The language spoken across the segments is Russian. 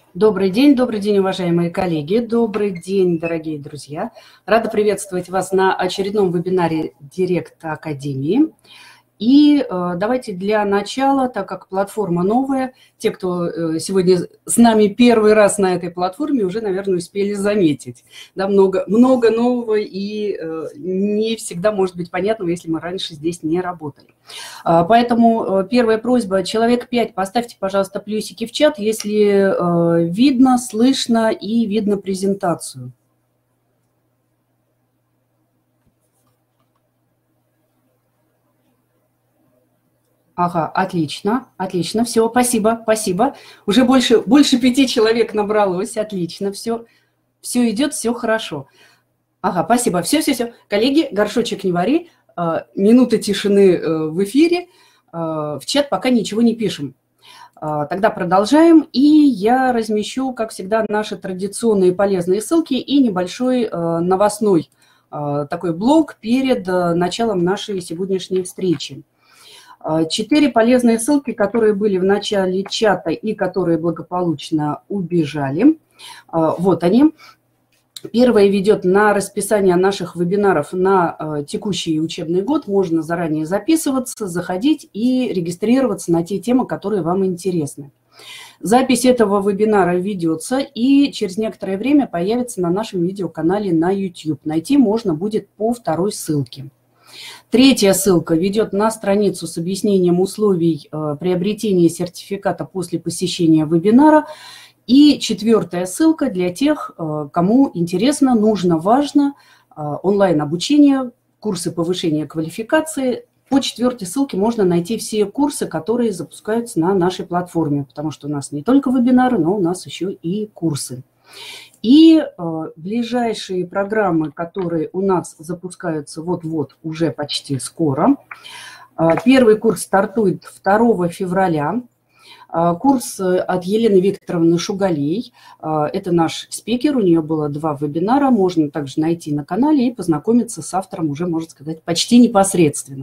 Добрый день, уважаемые коллеги, добрый день, дорогие друзья. Рада приветствовать вас на очередном вебинаре Директ Академии. И давайте для начала, так как платформа новая, те, кто сегодня с нами первый раз на этой платформе, уже, наверное, успели заметить. Да, много нового и не всегда может быть понятного, если мы раньше здесь не работали. Поэтому первая просьба, человек 5, поставьте, пожалуйста, плюсики в чат, если видно, слышно и видно презентацию. Ага, отлично, отлично, все, спасибо. Уже больше 5 человек набралось, отлично, все идет, все хорошо. Ага, спасибо, все. Коллеги, горшочек не вари, минута тишины в эфире, в чат пока ничего не пишем. Тогда продолжаем, и я размещу, как всегда, наши традиционные полезные ссылки и небольшой новостной такой блок перед началом нашей сегодняшней встречи. 4 полезные ссылки, которые были в начале чата и которые благополучно убежали. Вот они. Первая ведет на расписание наших вебинаров на текущий учебный год. Можно заранее записываться, заходить и регистрироваться на те темы, которые вам интересны. Запись этого вебинара ведется и через некоторое время появится на нашем видеоканале на YouTube. Найти можно будет по второй ссылке. Третья ссылка ведет на страницу с объяснением условий приобретения сертификата после посещения вебинара. И четвертая ссылка для тех, кому интересно, нужно, важно онлайн-обучение, курсы повышения квалификации. По четвертой ссылке можно найти все курсы, которые запускаются на нашей платформе, потому что у нас не только вебинары, но у нас еще и курсы. И ближайшие программы, которые у нас запускаются вот-вот, уже почти скоро. Первый курс стартует 2 февраля. Курс от Елены Викторовны Шугалей. Это наш спикер, у нее было 2 вебинара. Можно также найти на канале и познакомиться с автором уже, можно сказать, почти непосредственно.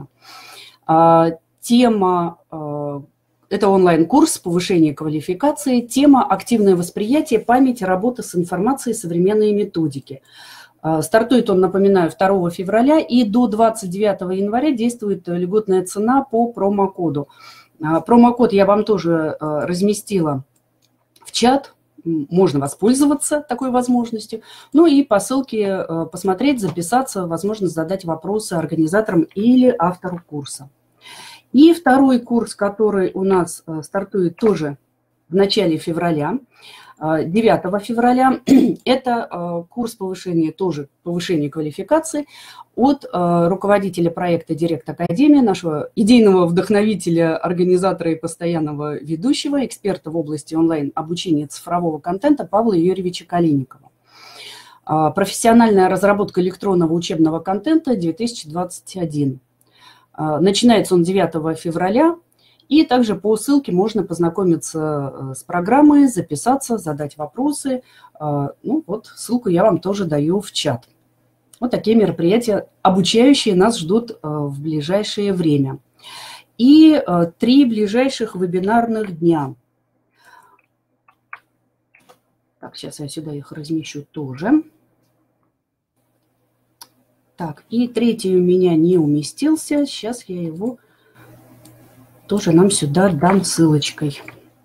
Тема... Это онлайн-курс повышения квалификации. Тема «Активное восприятие, память, работа с информацией, современные методики». Стартует он, напоминаю, 2 февраля, и до 29 января действует льготная цена по промокоду. Промокод я вам тоже разместила в чат. Можно воспользоваться такой возможностью. Ну и по ссылке посмотреть, записаться, возможно, задать вопросы организаторам или автору курса. И второй курс, который у нас стартует тоже в начале февраля, 9 февраля, это курс повышения квалификации от руководителя проекта Директ Академия, нашего идейного вдохновителя, организатора и постоянного ведущего, эксперта в области онлайн-обучения цифрового контента Павла Юрьевича Калиникова. Профессиональная разработка электронного учебного контента 2021. Начинается он 9 февраля, и также по ссылке можно познакомиться с программой, записаться, задать вопросы. Ну вот, ссылку я вам тоже даю в чат. Вот такие мероприятия, обучающие, нас ждут в ближайшее время. И 3 ближайших вебинарных дня. Так, сейчас я сюда их размещу тоже. Так, и третий у меня не уместился. Сейчас я его тоже нам сюда дам ссылочкой.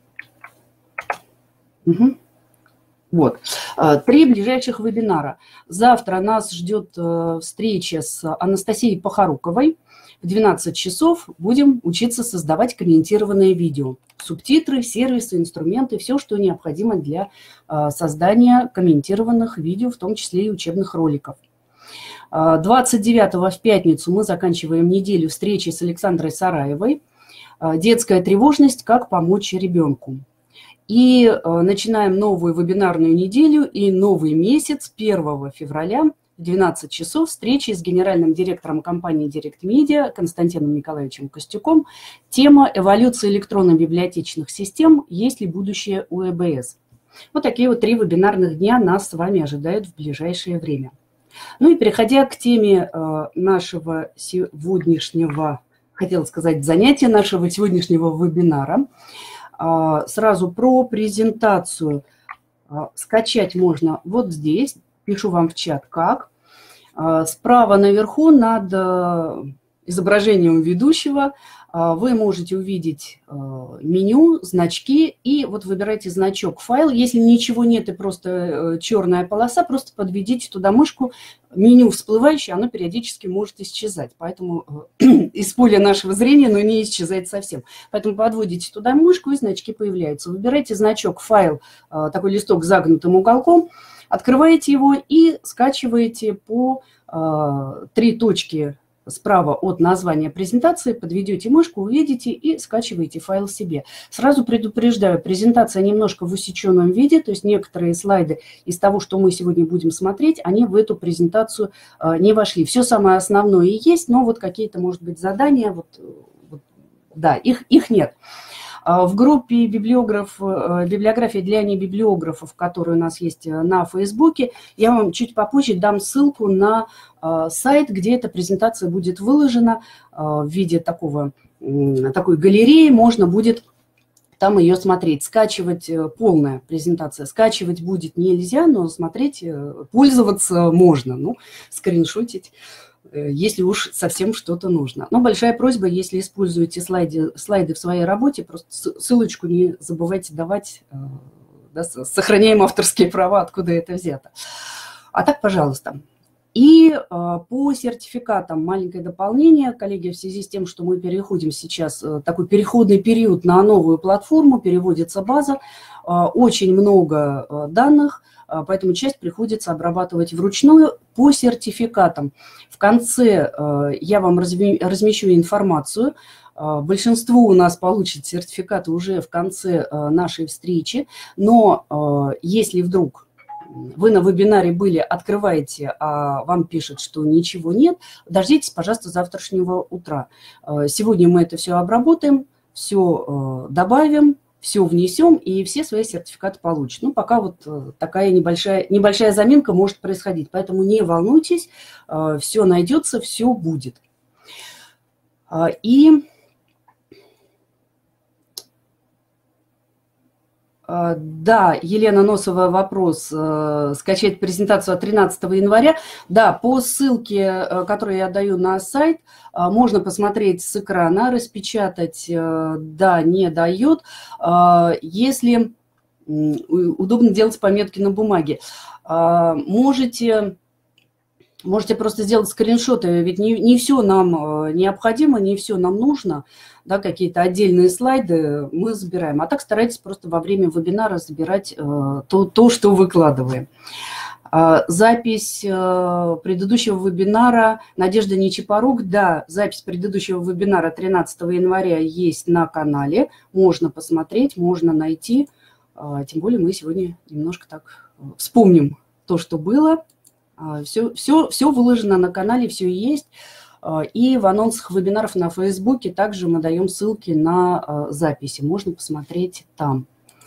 Угу. Вот. 3 ближайших вебинара. Завтра нас ждет встреча с Анастасией Похоруковой. В 12 часов будем учиться создавать комментированное видео. Субтитры, сервисы, инструменты, все, что необходимо для создания комментированных видео, в том числе и учебных роликов. 29-го в пятницу мы заканчиваем неделю встречи с Александрой Сараевой. «Детская тревожность. Как помочь ребенку». И начинаем новую вебинарную неделю и новый месяц 1 февраля в 12 часов встречи с генеральным директором компании Директ Медиа Константином Николаевичем Костюком. Тема «Эволюция электронно-библиотечных систем. Есть ли будущее у ЭБС?». Вот такие вот 3 вебинарных дня нас с вами ожидают в ближайшее время. Ну и переходя к теме нашего сегодняшнего, хотела сказать, занятия, нашего сегодняшнего вебинара, сразу про презентацию. Скачать можно вот здесь. Пишу вам в чат как. Справа наверху над изображением ведущего вы можете увидеть меню, значки, и вот выбирайте значок «Файл». Если ничего нет и просто черная полоса, просто подведите туда мышку. Меню всплывающее, оно периодически может исчезать, поэтому из поля нашего зрения, но не исчезает совсем. Поэтому подводите туда мышку, и значки появляются. Выбирайте значок «Файл», такой листок с загнутым уголком, открываете его и скачиваете по 3 точки справа от названия презентации, подведете мышку, увидите и скачиваете файл себе. Сразу предупреждаю, презентация немножко в усеченном виде, то есть некоторые слайды из того, что мы сегодня будем смотреть, они в эту презентацию не вошли. Все самое основное и есть, но вот какие-то, может быть, задания, да, их нет. В группе «Библиография для небиблиографов», которая у нас есть на Фейсбуке, я вам чуть попозже дам ссылку на сайт, где эта презентация будет выложена в виде такой галереи. Можно будет там ее смотреть. Скачивать полная презентация. Скачивать будет нельзя, но смотреть, пользоваться можно. Ну, скриншотить, если уж совсем что-то нужно. Но большая просьба, если используете слайды в своей работе, просто ссылочку не забывайте давать, да, сохраняем авторские права, откуда это взято. А так, пожалуйста. И по сертификатам маленькое дополнение, коллеги, в связи с тем, что мы переходим сейчас, такой переходный период на новую платформу, переводится база, очень много данных, поэтому часть приходится обрабатывать вручную по сертификатам. В конце я вам размещу информацию. Большинство у нас получит сертификаты уже в конце нашей встречи, но если вдруг вы на вебинаре были, открываете, а вам пишут, что ничего нет, дождитесь, пожалуйста, завтрашнего утра. Сегодня мы это все обработаем, все добавим, все внесем, и все свои сертификаты получат. Ну, пока вот такая небольшая заминка может происходить, поэтому не волнуйтесь, все найдется, все будет. И да, Елена Носова, вопрос. Скачать презентацию от 13 января. Да, по ссылке, которую я даю на сайт, можно посмотреть с экрана, распечатать, да, не дает. Если удобно делать пометки на бумаге, можете просто сделать скриншоты, ведь не все нам необходимо, не все нам нужно, да, какие-то отдельные слайды мы забираем. А так старайтесь просто во время вебинара забирать то, что выкладываем. Запись предыдущего вебинара Надежда Нечипорук. Да, запись предыдущего вебинара 13 января есть на канале. Можно посмотреть, можно найти. Тем более мы сегодня немножко так вспомним то, что было. Все выложено на канале, все есть. И в анонсах вебинаров на Фейсбуке также мы даем ссылки на записи. Можно посмотреть там.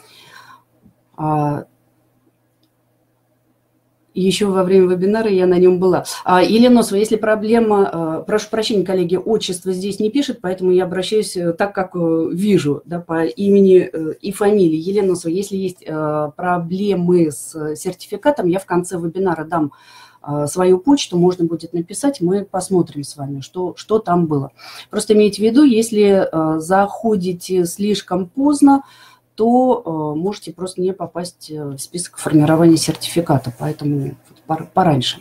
Еще во время вебинара я на нем была. Елена Носова, если проблема, прошу прощения, коллеги, отчество здесь не пишет, поэтому я обращаюсь так, как вижу, да, по имени и фамилии. Елена Носова, если есть проблемы с сертификатом, я в конце вебинара дам свою почту, можно будет написать, мы посмотрим с вами, что там было. Просто имейте в виду, если заходите слишком поздно, то можете просто не попасть в список формирования сертификата, поэтому пораньше.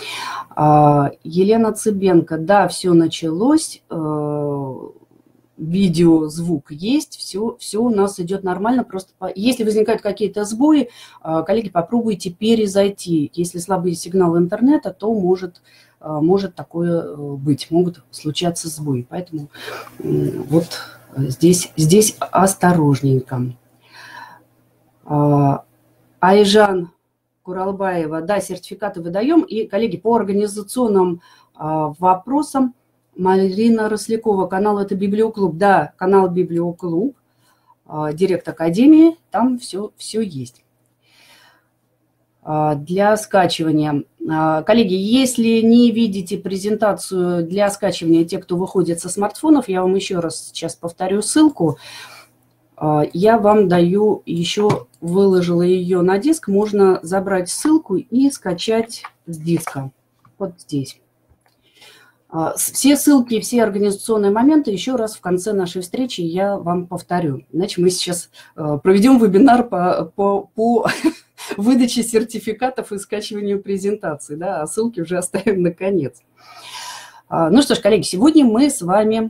Елена Цыбенко, да, все началось, видео, звук есть, все у нас идет нормально. Просто если возникают какие-то сбои, коллеги, попробуйте перезайти. Если слабый сигнал интернета, то может такое быть, могут случаться сбои. Поэтому вот здесь осторожненько. Айжан Куралбаева, да, сертификаты выдаем. И, коллеги, по организационным вопросам, Марина Рослякова, канал это Библиоклуб, да, канал Библиоклуб, Директ Академии, там все есть. Для скачивания. Коллеги, если не видите презентацию для скачивания, те, кто выходит со смартфонов, я вам еще раз сейчас повторю ссылку. Я вам даю еще, выложила ее на диск, можно забрать ссылку и скачать с диска. Вот здесь. Все ссылки, все организационные моменты еще раз в конце нашей встречи я вам повторю. Иначе мы сейчас проведем вебинар по выдаче сертификатов и скачиванию презентаций, да, а ссылки уже оставим на конец. Ну что ж, коллеги, сегодня мы с вами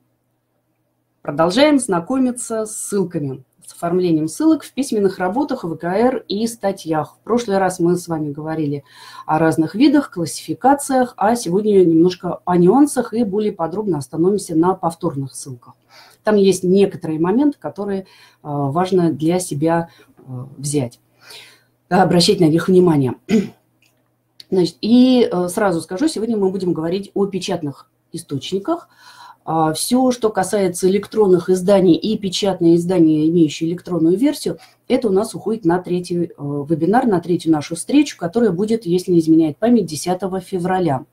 продолжаем знакомиться с ссылками, с оформлением ссылок в письменных работах, ВКР и статьях. В прошлый раз мы с вами говорили о разных видах, классификациях, а сегодня немножко о нюансах и более подробно остановимся на повторных ссылках. Там есть некоторые моменты, которые важно для себя взять, обращать на них внимание. Значит, и сразу скажу, сегодня мы будем говорить о печатных источниках. Все, что касается электронных изданий и печатные издания, имеющие электронную версию, это у нас уходит на третий вебинар, на третью нашу встречу, которая будет, если не изменяет память, 10 февраля.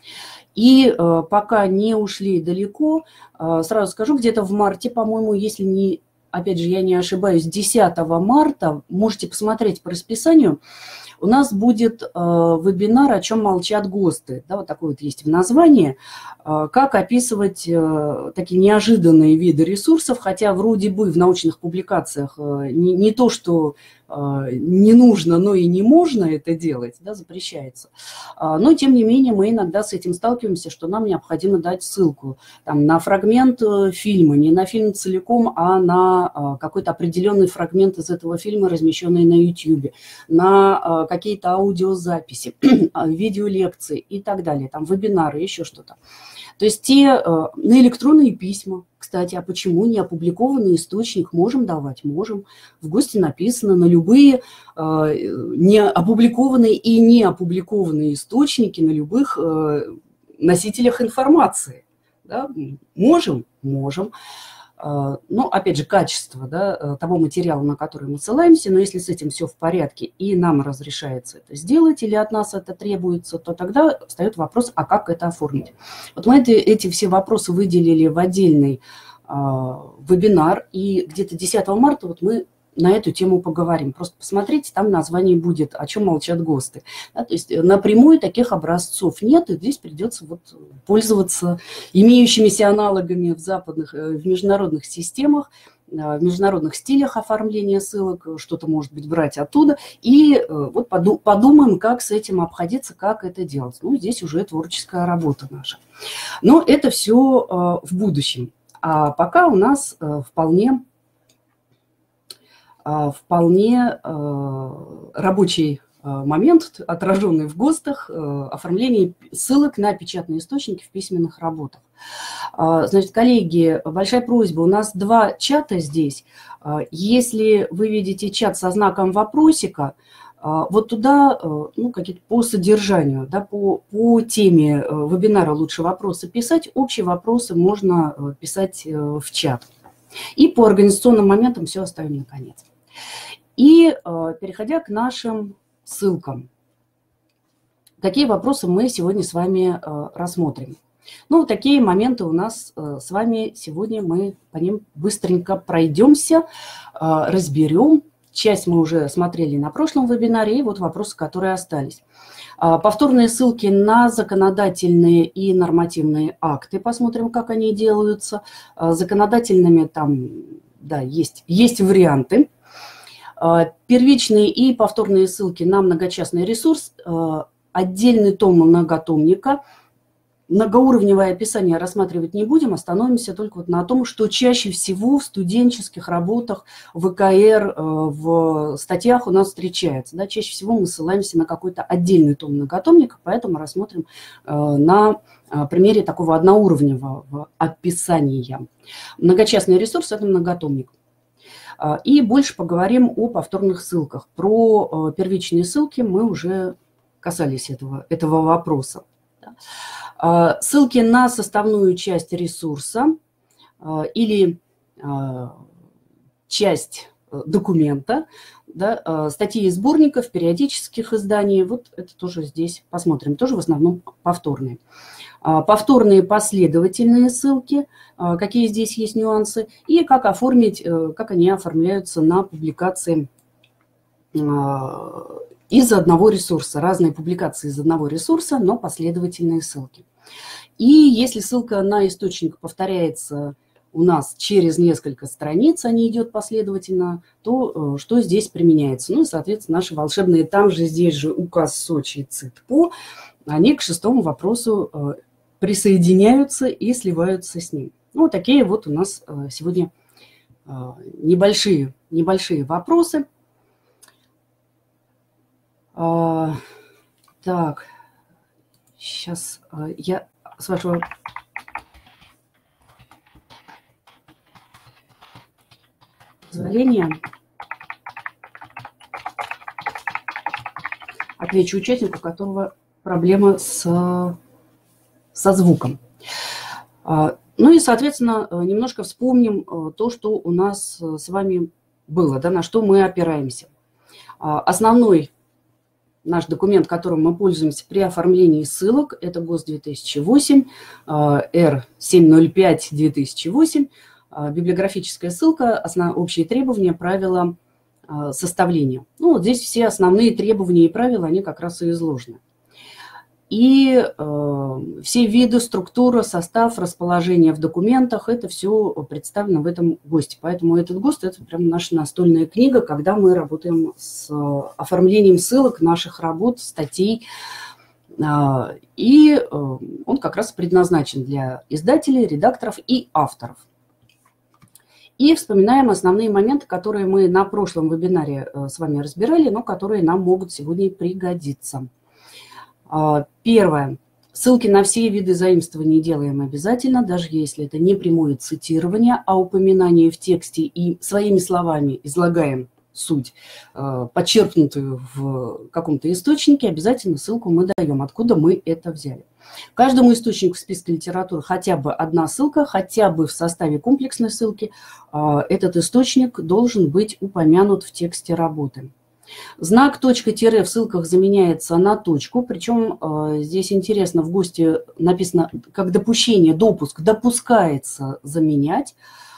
И пока не ушли далеко, сразу скажу, где-то в марте, по-моему, если не, опять же, я не ошибаюсь, 10 марта, можете посмотреть по расписанию, у нас будет вебинар «О чем молчат ГОСТы». Да, вот такое вот есть в названии. Как описывать такие неожиданные виды ресурсов, хотя вроде бы в научных публикациях не то, что не нужно, но и не можно это делать, да, запрещается. Но, тем не менее, мы иногда с этим сталкиваемся, что нам необходимо дать ссылку там, на фрагмент фильма, не на фильм целиком, а на какой-то определенный фрагмент из этого фильма, размещенный на YouTube, на какие-то аудиозаписи, видеолекции и так далее, там вебинары, еще что-то. То есть на электронные письма, кстати, а почему не опубликованный источник можем давать? Можем. В ГОСТе написано на любые не опубликованные и не опубликованные источники, на любых носителях информации. Да? Можем? Можем. Ну, опять же, качество, да, того материала, на который мы ссылаемся, но если с этим все в порядке и нам разрешается это сделать или от нас это требуется, то тогда встает вопрос, а как это оформить. Вот мы эти все вопросы выделили в отдельный вебинар, и где-то 10 марта вот мы на эту тему поговорим. Просто посмотрите, там название будет «О чем молчат ГОСТы». Да, то есть напрямую таких образцов нет, и здесь придется вот пользоваться имеющимися аналогами в западных, в международных системах, в международных стилях оформления ссылок, что-то, может быть, брать оттуда, и вот подумаем, как с этим обходиться, как это делать. Ну, здесь уже творческая работа наша. Но это все в будущем. А пока у нас вполне рабочий момент, отраженный в ГОСТах, оформление ссылок на печатные источники в письменных работах. Значит, коллеги, большая просьба, у нас 2 чата здесь. Если вы видите чат со знаком вопросика, вот туда, ну, какие-то по содержанию, да, по теме вебинара лучше вопросы писать, общие вопросы можно писать в чат. И по организационным моментам все оставим на конец. И переходя к нашим ссылкам, какие вопросы мы сегодня с вами рассмотрим? Ну, такие моменты у нас с вами сегодня, мы по ним быстренько пройдемся, разберем. Часть мы уже смотрели на прошлом вебинаре, и вот вопросы, которые остались. Повторные ссылки на законодательные и нормативные акты. Посмотрим, как они делаются. Законодательными там, да, есть варианты. Первичные и повторные ссылки на многочастный ресурс, отдельный том многотомника. Многоуровневое описание рассматривать не будем, остановимся только вот на том, что чаще всего в студенческих работах, в ВКР, в статьях у нас встречается. Да, чаще всего мы ссылаемся на какой-то отдельный том многотомника, поэтому рассмотрим на примере такого одноуровневого описания. Многочастный ресурс – это многотомник. И больше поговорим о повторных ссылках. Про первичные ссылки мы уже касались этого вопроса. Ссылки на составную часть ресурса или часть документа, да, статьи из сборников, периодических изданий. Вот это тоже здесь посмотрим. Тоже в основном повторные. Повторные последовательные ссылки, какие здесь есть нюансы, и как оформить, как они оформляются на публикации из одного ресурса. Разные публикации из одного ресурса, но последовательные ссылки. И если ссылка на источник повторяется у нас через несколько страниц, а не идет последовательно, то что здесь применяется? Ну и, соответственно, наши волшебные там же, здесь же указ Сочи и ЦИТПО, они к шестому вопросу присоединяются и сливаются с ним. Ну, вот такие вот у нас сегодня небольшие вопросы. Так, сейчас я, с вашего позволения, отвечу участнику, у которого проблема со звуком. Ну и, соответственно, немножко вспомним то, что у нас с вами было, да, на что мы опираемся. Основной наш документ, которым мы пользуемся при оформлении ссылок, это ГОСТ 2008, Р705-2008, библиографическая ссылка, общие требования, правила составления. Ну, вот здесь все основные требования и правила, они как раз и изложены. И все виды, структура, состав, расположение в документах, это все представлено в этом ГОСТе. Поэтому этот ГОСТ – это прям наша настольная книга, когда мы работаем с оформлением ссылок наших работ, статей. И он как раз предназначен для издателей, редакторов и авторов. И вспоминаем основные моменты, которые мы на прошлом вебинаре с вами разбирали, но которые нам могут сегодня пригодиться. Первое. Ссылки на все виды заимствований делаем обязательно, даже если это не прямое цитирование, а упоминание в тексте и своими словами излагаем суть, подчеркнутую в каком-то источнике, обязательно ссылку мы даем, откуда мы это взяли. Каждому источнику в списке литературы хотя бы одна ссылка, хотя бы в составе комплексной ссылки этот источник должен быть упомянут в тексте работы. Знак точка-тире в ссылках заменяется на точку, причем здесь интересно, в ГОСТе написано как допущение, допуск, допускается заменять,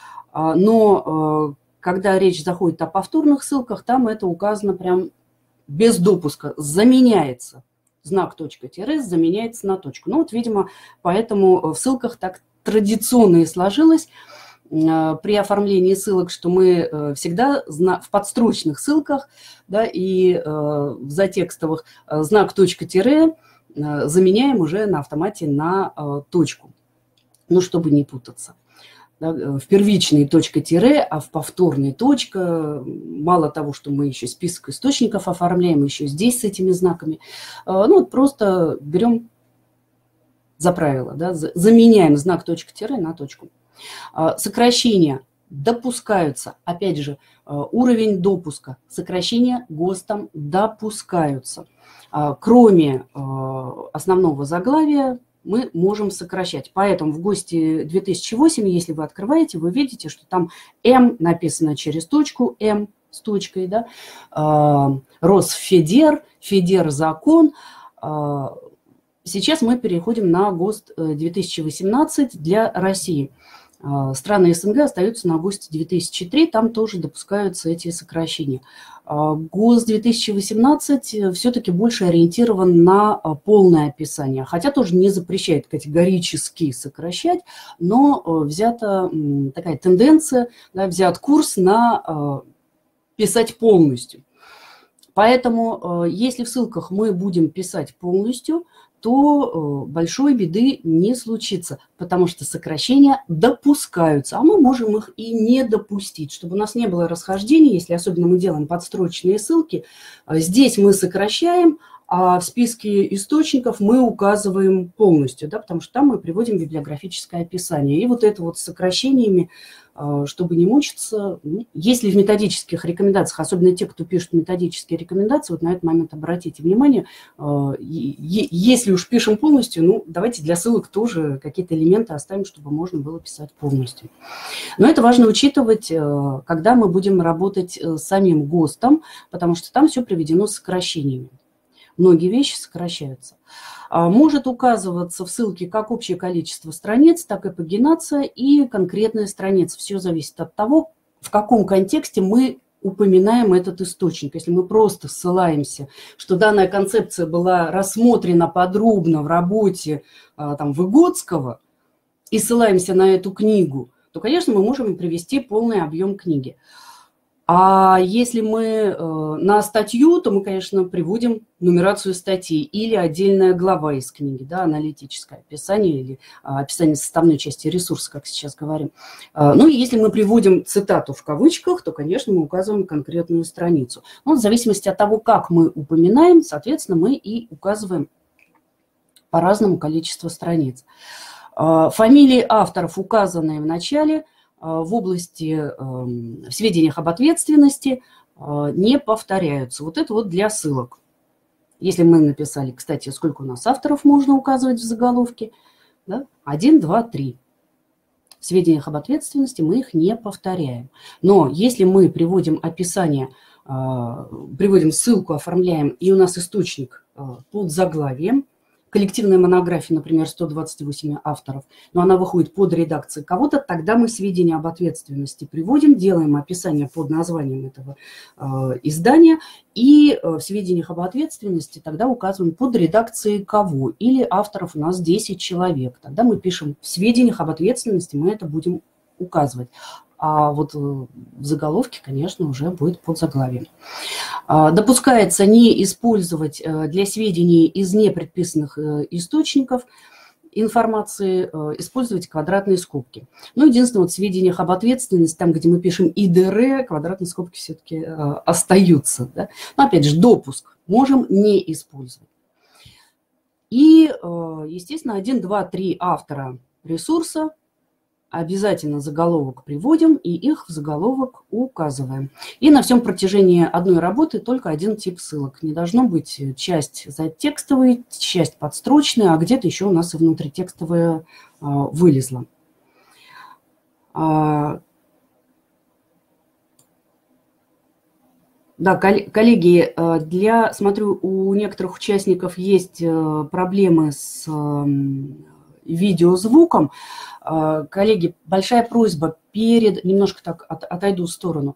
но когда речь заходит о повторных ссылках, там это указано прям без допуска, заменяется. Знак точка-тире заменяется на точку. Ну вот, видимо, поэтому в ссылках так традиционно и сложилось при оформлении ссылок, что мы всегда в подстрочных ссылках, да, и в затекстовых знак точка-тире заменяем уже на автомате на точку, ну, чтобы не путаться. Да, в первичной точка-тире, а в повторной точка. Мало того, что мы еще список источников оформляем, еще здесь с этими знаками. Ну, вот просто берем за правило, да, заменяем знак точка-тире на точку. Сокращения допускаются. Опять же, уровень допуска. Сокращения ГОСТом допускаются. Кроме основного заглавия мы можем сокращать. Поэтому в ГОСТе 2008, если вы открываете, вы видите, что там М написано через точку, М с точкой, да, Росфедер, Федерзакон. Сейчас мы переходим на ГОСТ 2018 для России. Страны СНГ остаются на ГОСТе 2003, там тоже допускаются эти сокращения. ГОСТ 2018 все-таки больше ориентирован на полное описание, хотя тоже не запрещает категорически сокращать, но взята такая тенденция, да, взят курс на писать полностью. Поэтому если в ссылках мы будем писать полностью, то большой беды не случится, потому что сокращения допускаются, а мы можем их и не допустить, чтобы у нас не было расхождений, если особенно мы делаем подстрочные ссылки. Здесь мы сокращаем, а в списке источников мы указываем полностью, да, потому что там мы приводим библиографическое описание. И вот это вот с сокращениями, чтобы не мучиться, если в методических рекомендациях, особенно те, кто пишет методические рекомендации, вот на этот момент обратите внимание, если уж пишем полностью, ну, давайте для ссылок тоже какие-то элементы оставим, чтобы можно было писать полностью. Но это важно учитывать, когда мы будем работать с самим ГОСТом, потому что там все приведено с сокращениями. Многие вещи сокращаются. Может указываться в ссылке как общее количество страниц, так и пагинация и конкретная страница. Все зависит от того, в каком контексте мы упоминаем этот источник. Если мы просто ссылаемся, что данная концепция была рассмотрена подробно в работе там, Выгодского, и ссылаемся на эту книгу, то, конечно, мы можем привести полный объем книги. А если мы на статью, то мы, конечно, приводим нумерацию статьи или отдельная глава из книги, да, аналитическое описание или описание составной части ресурса, как сейчас говорим. Ну и если мы приводим цитату в кавычках, то, конечно, мы указываем конкретную страницу. Но в зависимости от того, как мы упоминаем, соответственно, мы и указываем по-разному количество страниц. Фамилии авторов, указанные в начале, в области в сведениях об ответственности не повторяются. Вот это вот для ссылок. Если мы написали, кстати, сколько у нас авторов можно указывать в заголовке, да? 1, 2, 3. В сведениях об ответственности мы их не повторяем. Но если мы приводим описание, приводим ссылку, оформляем, и у нас источник под заглавием, коллективная монография, например, 128 авторов, но она выходит под редакцией кого-то, тогда мы сведения об ответственности приводим, делаем описание под названием этого издания, и в сведениях об ответственности тогда указываем под редакцией кого. Или авторов у нас 10 человек. Тогда мы пишем в сведениях об ответственности, мы это будем указывать. А вот в заголовке, конечно, уже будет под заглавием. Допускается не использовать для сведений из непредписанных источников информации, использовать квадратные скобки. Но единственное, вот в сведениях об ответственности, там, где мы пишем ИДР, квадратные скобки все-таки остаются. Да? Но опять же, допуск можем не использовать. И, естественно, 1, 2, 3 автора ресурса. Обязательно заголовок приводим и их в заголовок указываем. И на всем протяжении одной работы только один тип ссылок. Не должно быть часть затекстовая, часть подстрочная, а где-то еще у нас и внутритекстовая вылезла. Да, коллеги, смотрю, у некоторых участников есть проблемы с видеозвуком. Коллеги, большая просьба немножко так отойду в сторону,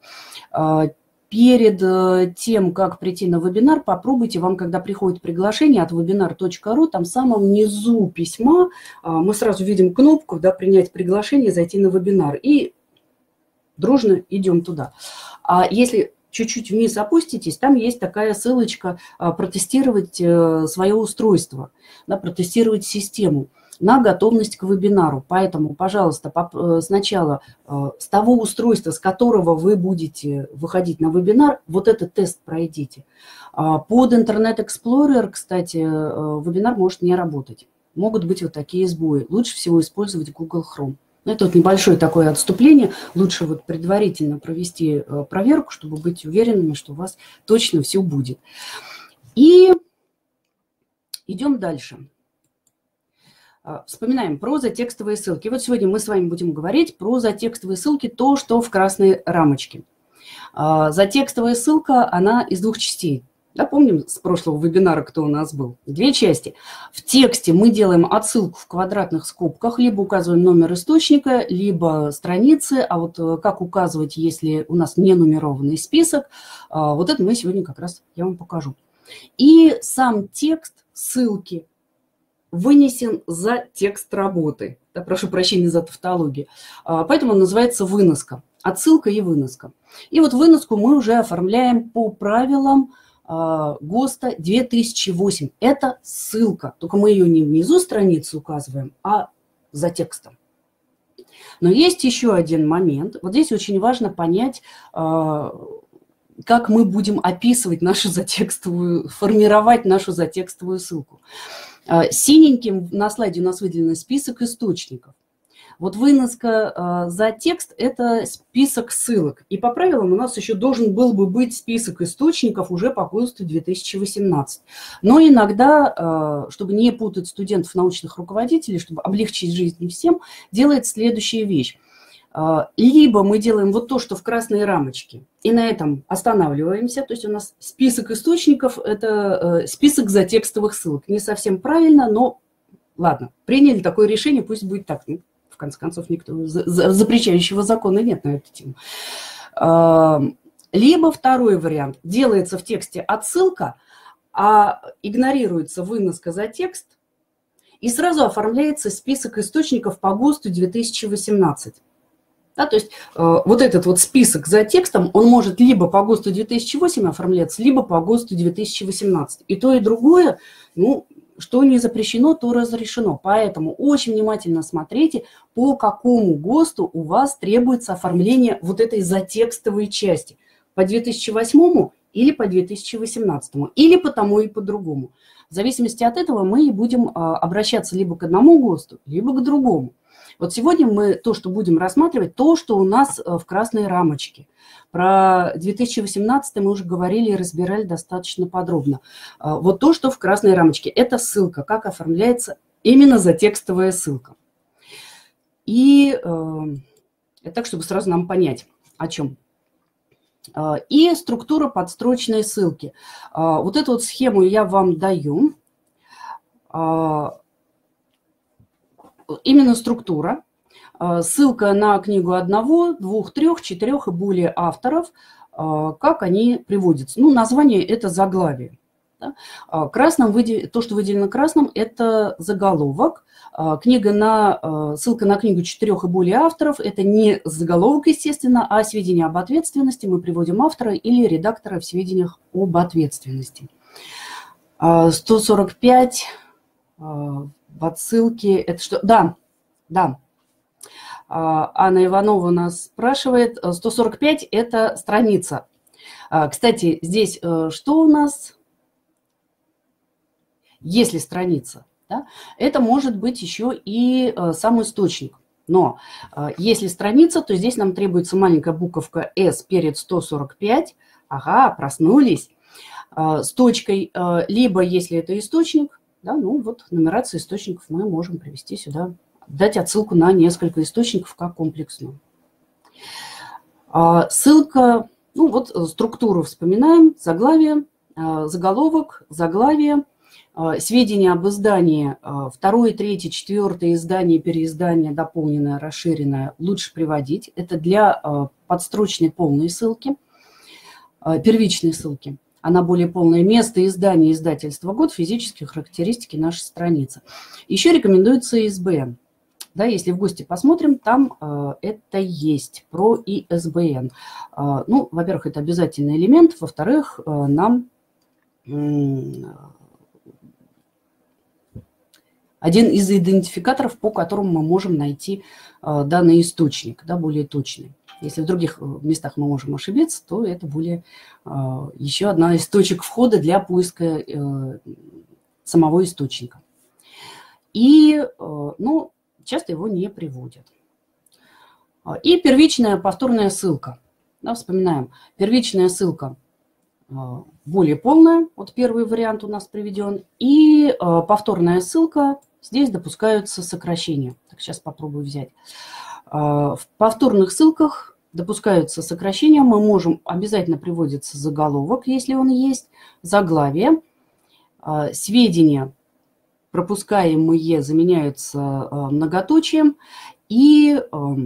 перед тем, как прийти на вебинар, попробуйте, вам, когда приходит приглашение от webinar.ru, там в самом низу письма мы сразу видим кнопку, да, принять приглашение, зайти на вебинар, и дружно идем туда. А если чуть-чуть вниз опуститесь, там есть такая ссылочка протестировать свое устройство, да, протестировать систему на готовность к вебинару. Поэтому, пожалуйста, сначала с того устройства, с которого вы будете выходить на вебинар, вот этот тест пройдите. Под Internet Explorer, кстати, вебинар может не работать. Могут быть вот такие сбои. Лучше всего использовать Google Chrome. Это вот небольшое такое отступление. Лучше вот предварительно провести проверку, чтобы быть уверенными, что у вас точно все будет. И идем дальше. Вспоминаем про затекстовые ссылки. Вот сегодня мы с вами будем говорить про затекстовые ссылки, то, что в красной рамочке. Затекстовая ссылка, она из двух частей. Да, помним с прошлого вебинара, кто у нас был? Две части. В тексте мы делаем отсылку в квадратных скобках, либо указываем номер источника, либо страницы. А вот как указывать, если у нас не нумерованный список, вот это мы сегодня как раз я вам покажу. И сам текст ссылки вынесен за текст работы. Да, прошу прощения за тавтологию. Поэтому он называется выноска. Отсылка и выноска. И вот выноску мы уже оформляем по правилам ГОСТа 2008. Это ссылка. Только мы ее не внизу страницы указываем, а за текстом. Но есть еще один момент. Вот здесь очень важно понять, как мы будем описывать нашу затекстовую, формировать нашу затекстовую ссылку. Синеньким на слайде у нас выделен список источников. Вот выноска за текст – это список ссылок. И по правилам у нас еще должен был бы быть список источников уже по ГОСТу 2018. Но иногда, чтобы не путать студентов, научных руководителей, чтобы облегчить жизнь всем, делает следующая вещь. Либо мы делаем вот то, что в красной рамочке, и на этом останавливаемся. То есть у нас список источников – это список затекстовых ссылок. Не совсем правильно, но ладно, приняли такое решение, пусть будет так. В конце концов, никто запрещающего закона нет на эту тему. Либо второй вариант. Делается в тексте отсылка, а игнорируется выноска за текст, и сразу оформляется список источников по ГОСТу 2018. Да, то есть вот этот вот список за текстом, он может либо по ГОСТу 2008 оформляться, либо по ГОСТу 2018. И то, и другое, ну, что не запрещено, то разрешено. Поэтому очень внимательно смотрите, по какому ГОСТу у вас требуется оформление вот этой затекстовой части. По 2008 или по 2018, или по тому и по другому. В зависимости от этого мы и будем обращаться либо к одному ГОСТу, либо к другому. Вот сегодня мы то, что будем рассматривать, то, что у нас в красной рамочке. Про 2018 мы уже говорили и разбирали достаточно подробно. Вот то, что в красной рамочке, это ссылка, как оформляется именно затекстовая ссылка. И так, чтобы сразу нам понять, о чем. И структура подстрочной ссылки. Вот эту вот схему я вам даю. Именно структура. Ссылка на книгу одного, двух, трех, четырех и более авторов, как они приводятся. Ну, название – это заглавие. Да? Красным, то, что выделено красным, это заголовок. Ссылка на книгу четырех и более авторов – это не заголовок, естественно, а сведения об ответственности. Мы приводим автора или редактора в сведениях об ответственности. 145 в отсылке – это что? Да. Анна Иванова нас спрашивает. 145 – это страница. Кстати, здесь что у нас? Если страница, да, это может быть еще и сам источник. Но если страница, то здесь нам требуется маленькая буковка S перед 145. Ага, проснулись. С точкой, либо если это источник, да, ну вот нумерация источников мы можем привести сюда, дать отсылку на несколько источников как комплексную. Ссылка, ну вот структуру вспоминаем, заглавие, заголовок, заглавие, сведения об издании, второе, третье, четвертое издание, переиздание, дополненное, расширенное лучше приводить. Это для подстрочной полной ссылки, первичной ссылки. Она более полное место, издание, издательство, год, физические характеристики нашей страницы. Еще рекомендуется ИСБН. Да, если в гости посмотрим, там это есть про ИСБН. Ну, во-первых, это обязательный элемент. Во-вторых, нам один из идентификаторов, по которому мы можем найти данный источник, да, более точный. Если в других местах мы можем ошибиться, то это более еще одна из точек входа для поиска самого источника. И, ну, часто его не приводят. И первичная повторная ссылка. Да, вспоминаем. Первичная ссылка более полная. Вот первый вариант у нас приведен. И повторная ссылка. Здесь допускаются сокращения. Так, сейчас попробую взять. В повторных ссылках допускаются сокращения. Мы можем, обязательно приводится заголовок, если он есть, заглавие, сведения пропускаемые заменяются многоточием и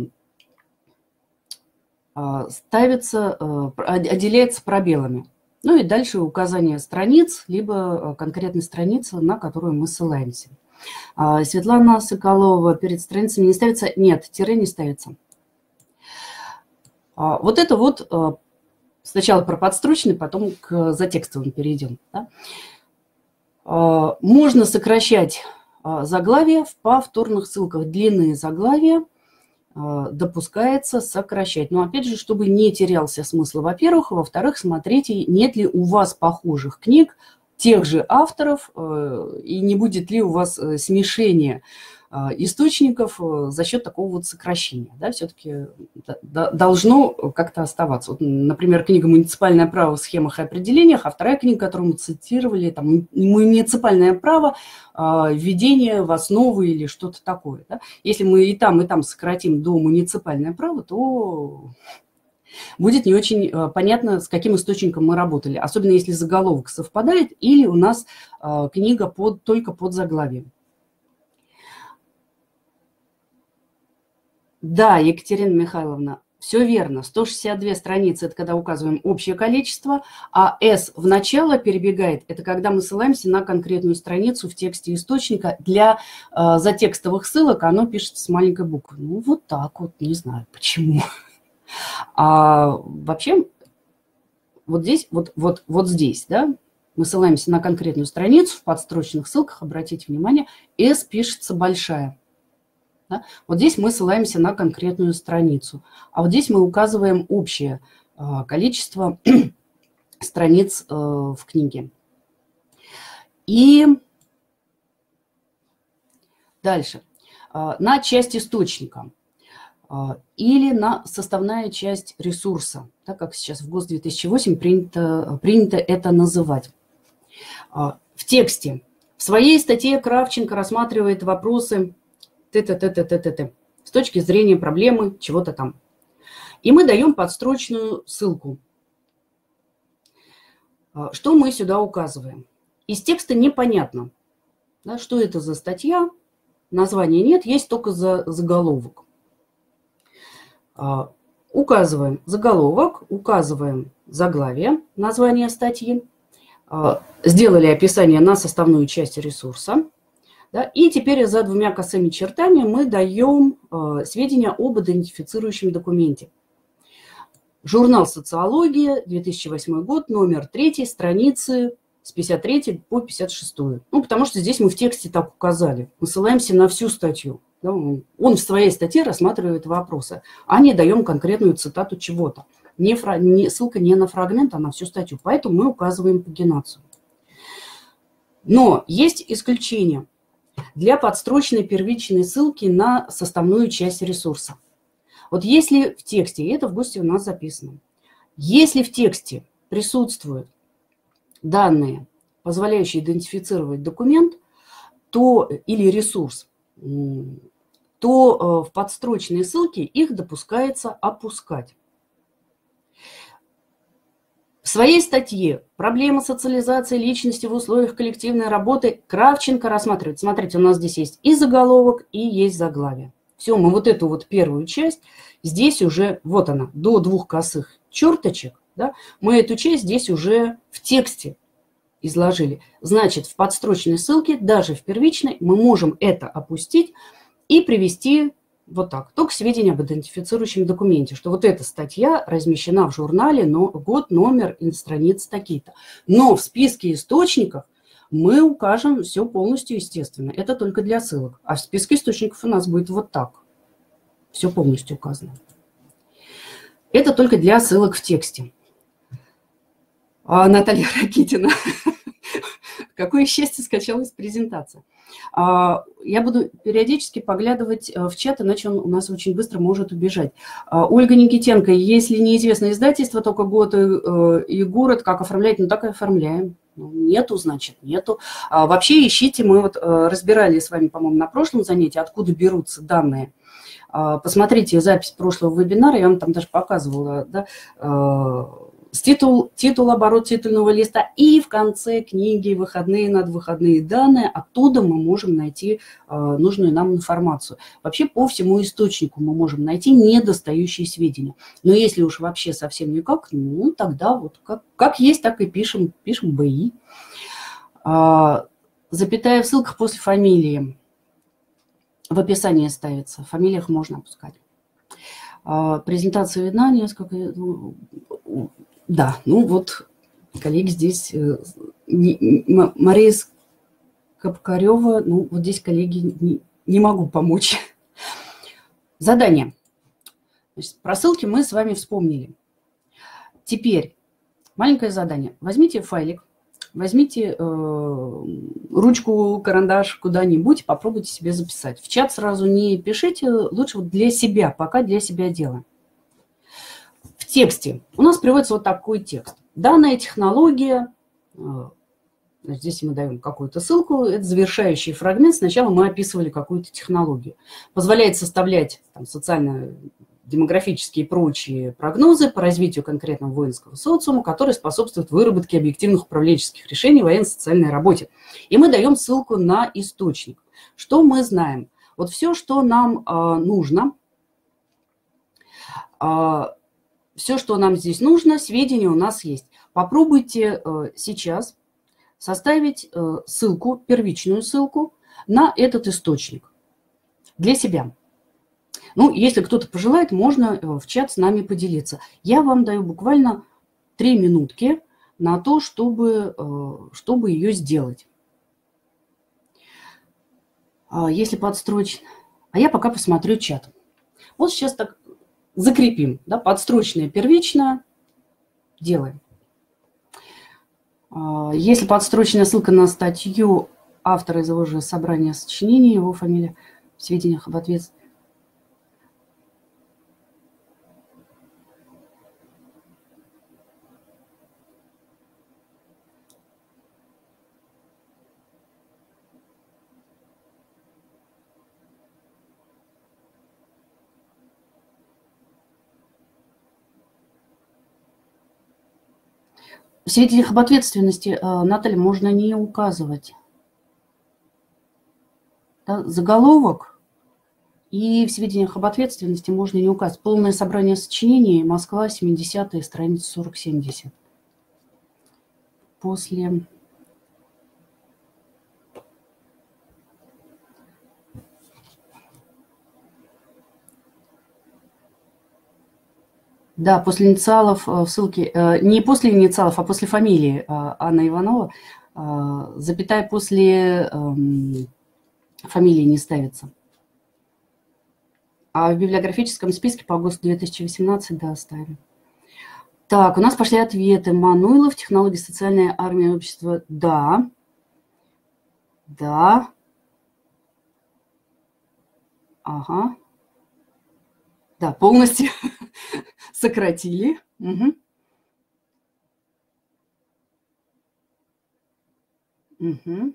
отделяется пробелами. Ну и дальше указание страниц, либо конкретной страницы, на которую мы ссылаемся. Светлана Соколова, перед страницами не ставится? Нет, тире не ставится. Вот это вот сначала про подстрочный, потом к затекстовым перейдем. Да? Можно сокращать заглавия в повторных ссылках. Длинные заглавия допускается сокращать. Но опять же, чтобы не терялся смысл, во-первых. Во-вторых, смотрите, нет ли у вас похожих книг, тех же авторов, и не будет ли у вас смешения источников за счет такого вот сокращения. Да, все-таки должно как-то оставаться. Вот, например, книга «Муниципальное право в схемах и определениях», а вторая книга, которую мы цитировали, там, «Муниципальное право. Введение в основу» или что-то такое. Да? Если мы и там сократим до «муниципальное право», то будет не очень понятно, с каким источником мы работали. Особенно если заголовок совпадает или у нас книга только под заглавием. Да, Екатерина Михайловна, все верно. 162 страницы – это когда указываем общее количество, а S в начало перебегает – это когда мы ссылаемся на конкретную страницу в тексте источника. Для затекстовых ссылок оно пишется с маленькой буквы. Ну, вот так вот, не знаю почему. А вообще, вот здесь, вот здесь, да, мы ссылаемся на конкретную страницу в подстрочных ссылках, обратите внимание, S пишется большая. Да? Вот здесь мы ссылаемся на конкретную страницу, а вот здесь мы указываем общее количество страниц в книге. И дальше. На часть источника или на составная часть ресурса, так как сейчас в ГОС 2008 принято это называть. В тексте. В своей статье Кравченко рассматривает вопросы с точки зрения проблемы чего-то там. И мы даем подстрочную ссылку. Что мы сюда указываем? Из текста непонятно, да, что это за статья, названия нет, есть только заголовок. Указываем заголовок, указываем заглавие, название статьи, сделали описание на составную часть ресурса. Да, и теперь за двумя косыми чертами мы даем сведения об идентифицирующем документе. Журнал «Социология», 2008 год, номер 3, страницы с 53 по 56. Ну, потому что здесь мы в тексте так указали. Мы ссылаемся на всю статью. Да, он в своей статье рассматривает вопросы, а не даем конкретную цитату чего-то. Ссылка не на фрагмент, а на всю статью. Поэтому мы указываем пагинацию. Но есть исключение для подстрочной первичной ссылки на составную часть ресурса. Вот если в тексте, и это в ГОСТе у нас записано, если в тексте присутствуют данные, позволяющие идентифицировать документ, то, или ресурс, то в подстрочные ссылки их допускается опускать. В своей статье «Проблема социализации личности в условиях коллективной работы» Кравченко рассматривает. Смотрите, у нас здесь есть и заголовок, и есть заглавие. Все, мы вот эту вот первую часть, здесь уже, вот она, до двух косых черточек, да, мы эту часть здесь уже в тексте изложили. Значит, в подстрочной ссылке, даже в первичной, мы можем это опустить и привести вот так, только сведения об идентифицирующем документе, что вот эта статья размещена в журнале, но год, номер и страницы такие-то. Но в списке источников мы укажем все полностью, естественно. Это только для ссылок. А в списке источников у нас будет вот так. Все полностью указано. Это только для ссылок в тексте. Наталья Ракитина. Какое счастье, скачалась презентация. Я буду периодически поглядывать в чат, иначе он у нас очень быстро может убежать. Ольга Никитенко, если неизвестно издательство, только год и город, как оформлять? Ну, так и оформляем. Нету, значит, нету. Вообще ищите, мы вот разбирали с вами, по-моему, на прошлом занятии, откуда берутся данные. Посмотрите запись прошлого вебинара, я вам там даже показывала, да, титул, оборот титульного листа и в конце книги выходные, надвыходные данные. Оттуда мы можем найти нужную нам информацию. Вообще по всему источнику мы можем найти недостающие сведения. Но если уж вообще совсем никак, ну тогда вот как есть, так и пишем БИ. Запятая в ссылках после фамилии в описании ставится. В фамилиях можно опускать. Презентация видна, несколько... Да, ну вот коллеги здесь, Мария Капкарева, ну вот здесь коллеги не могу помочь. Задание. Значит, про ссылки мы с вами вспомнили. Теперь маленькое задание. Возьмите файлик, возьмите ручку, карандаш куда-нибудь, попробуйте себе записать. В чат сразу не пишите, лучше вот для себя, пока для себя делаем. В тексте у нас приводится вот такой текст. Данная технология, здесь мы даем какую-то ссылку, это завершающий фрагмент. Сначала мы описывали какую-то технологию. Позволяет составлять там, социально-демографические и прочие прогнозы по развитию конкретного воинского социума, которые способствуют выработке объективных управленческих решений в военно-социальной работе. И мы даем ссылку на источник. Что мы знаем? Вот все, что нам нужно, все, что нам здесь нужно, сведения у нас есть. Попробуйте сейчас составить ссылку, первичную ссылку на этот источник для себя. Ну, если кто-то пожелает, можно в чат с нами поделиться. Я вам даю буквально 3 минутки на то, чтобы ее сделать. Если подстрочно... А я пока посмотрю чат. Вот сейчас так закрепим. Да, подстрочное, первичное. Делаем. Если подстрочная ссылка на статью автора из его же собрания сочинений, его фамилия в сведениях об ответственности. В сведениях об ответственности, Наталья, можно не указывать. Да, заголовок и в сведениях об ответственности можно не указывать. Полное собрание сочинений, Москва, 70-е, страница 40-70. После... Да, после инициалов в ссылке, не после инициалов, а после фамилии Анна Иванова, запятая после фамилии не ставится. А в библиографическом списке по ГОСТу 2018, да, ставим. Так, у нас пошли ответы. Мануйлов, технологии социальной армии общества. Да. Да. Ага. Да, полностью сократили. Угу. Угу.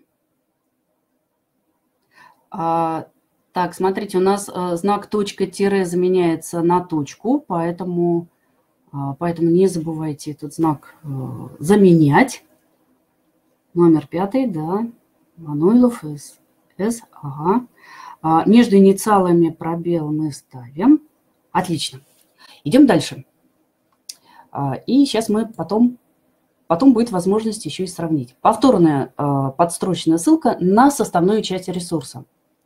Так, смотрите, у нас знак точка-тире заменяется на точку, поэтому не забывайте этот знак заменять. Номер 5, да, Мануйлов, С, ага. Между инициалами пробел мы ставим. Отлично. Идем дальше. И сейчас мы потом будет возможность еще и сравнить. Повторная подстрочная ссылка на составную часть ресурса.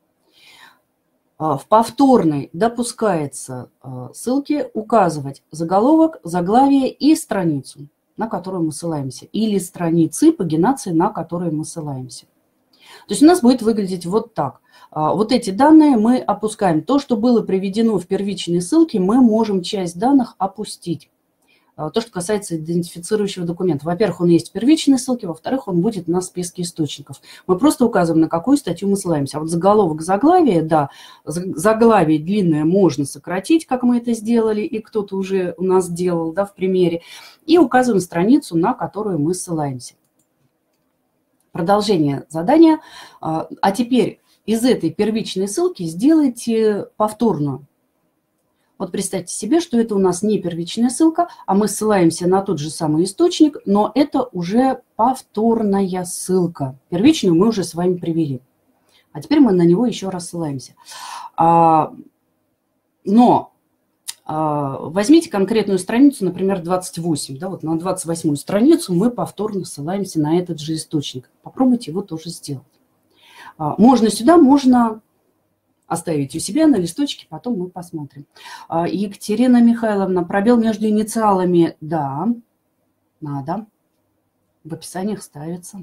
В повторной допускается ссылки указывать заголовок, заглавие и страницу, на которую мы ссылаемся, или страницы пагинации, на которые мы ссылаемся. То есть у нас будет выглядеть вот так. Вот эти данные мы опускаем. То, что было приведено в первичной ссылке, мы можем часть данных опустить. То, что касается идентифицирующего документа. Во-первых, он есть в первичной ссылке, во-вторых, он будет на списке источников. Мы просто указываем, на какую статью мы ссылаемся. А вот заголовок, заглавие, да, заглавие длинное можно сократить, как мы это сделали, и кто-то уже у нас делал, да, в примере. И указываем страницу, на которую мы ссылаемся. Продолжение задания. А теперь из этой первичной ссылки сделайте повторную. Вот представьте себе, что это у нас не первичная ссылка, а мы ссылаемся на тот же самый источник, но это уже повторная ссылка. Первичную мы уже с вами привели. А теперь мы на него еще раз ссылаемся. Но возьмите конкретную страницу, например, 28. Да, вот на 28-ю страницу мы повторно ссылаемся на этот же источник. Попробуйте его тоже сделать. Можно сюда, можно оставить у себя на листочке, потом мы посмотрим. Екатерина Михайловна, пробел между инициалами, да, надо. В описаниях ставится.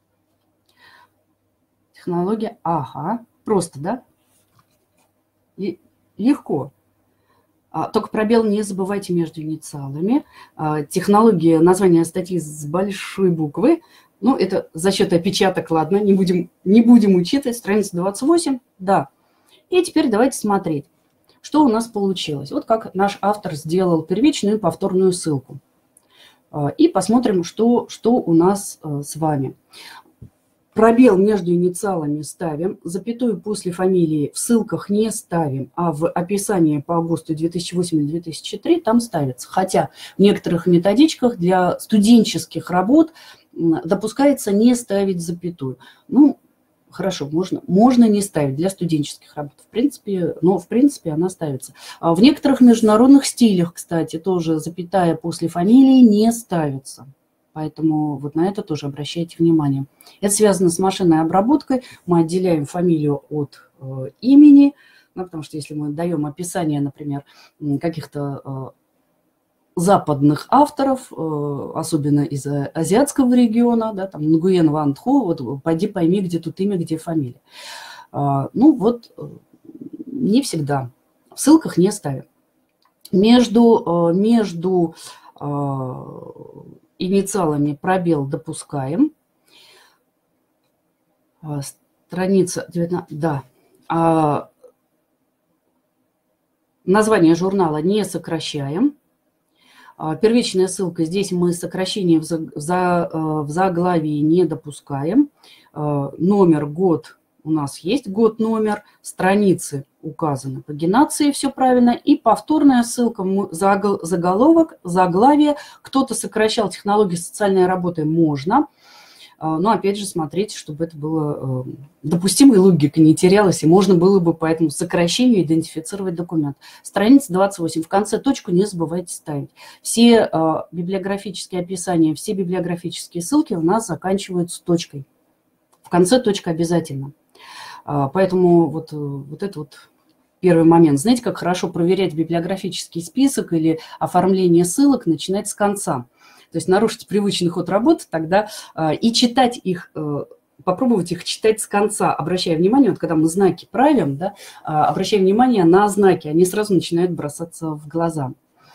Технология, ага, просто, да? И легко. Только пробел не забывайте между инициалами. Технология названия статьи с большой буквы. Ну, это за счет опечаток, ладно, не будем учитывать. Страница 28, да. И теперь давайте смотреть, что у нас получилось. Вот как наш автор сделал первичную и повторную ссылку. И посмотрим, что у нас с вами. Пробел между инициалами ставим, запятую после фамилии в ссылках не ставим, а в описании по ГОСТу 2008-2003 там ставится. Хотя в некоторых методичках для студенческих работ допускается не ставить запятую. Ну, хорошо, можно не ставить для студенческих работ, но в принципе она ставится. В некоторых международных стилях, кстати, тоже запятая после фамилии не ставится. Поэтому вот на это тоже обращайте внимание. Это связано с машинной обработкой. Мы отделяем фамилию от имени, ну, потому что если мы даем описание, например, каких-то западных авторов, особенно из азиатского региона, да, там Нгуен Ван Тхо, вот пойди пойми, где тут имя, где фамилия. Ну вот, не всегда. В ссылках не ставим. Между инициалами пробел допускаем. Страница 19, да. Название журнала не сокращаем. Первичная ссылка, здесь мы сокращение в заглавии не допускаем. Номер, год у нас есть, год, номер, страницы указаны, пагинации, все правильно. И повторная ссылка, заголовок, заглавие. Кто-то сокращал технологии социальной работы, можно. Но опять же смотрите, чтобы это было допустимой логикой, не терялось, и можно было бы по этому сокращению идентифицировать документ. Страница 28. В конце точку не забывайте ставить. Все библиографические описания, все библиографические ссылки у нас заканчиваются точкой. В конце точка обязательно. Поэтому вот это вот первый момент. Знаете, как хорошо проверять библиографический список или оформление ссылок, начинать с конца. То есть нарушить привычный ход работы, тогда и читать их, попробовать их читать с конца, обращая внимание, вот когда мы знаки правим, да, обращая внимание на знаки, они сразу начинают бросаться в глаза.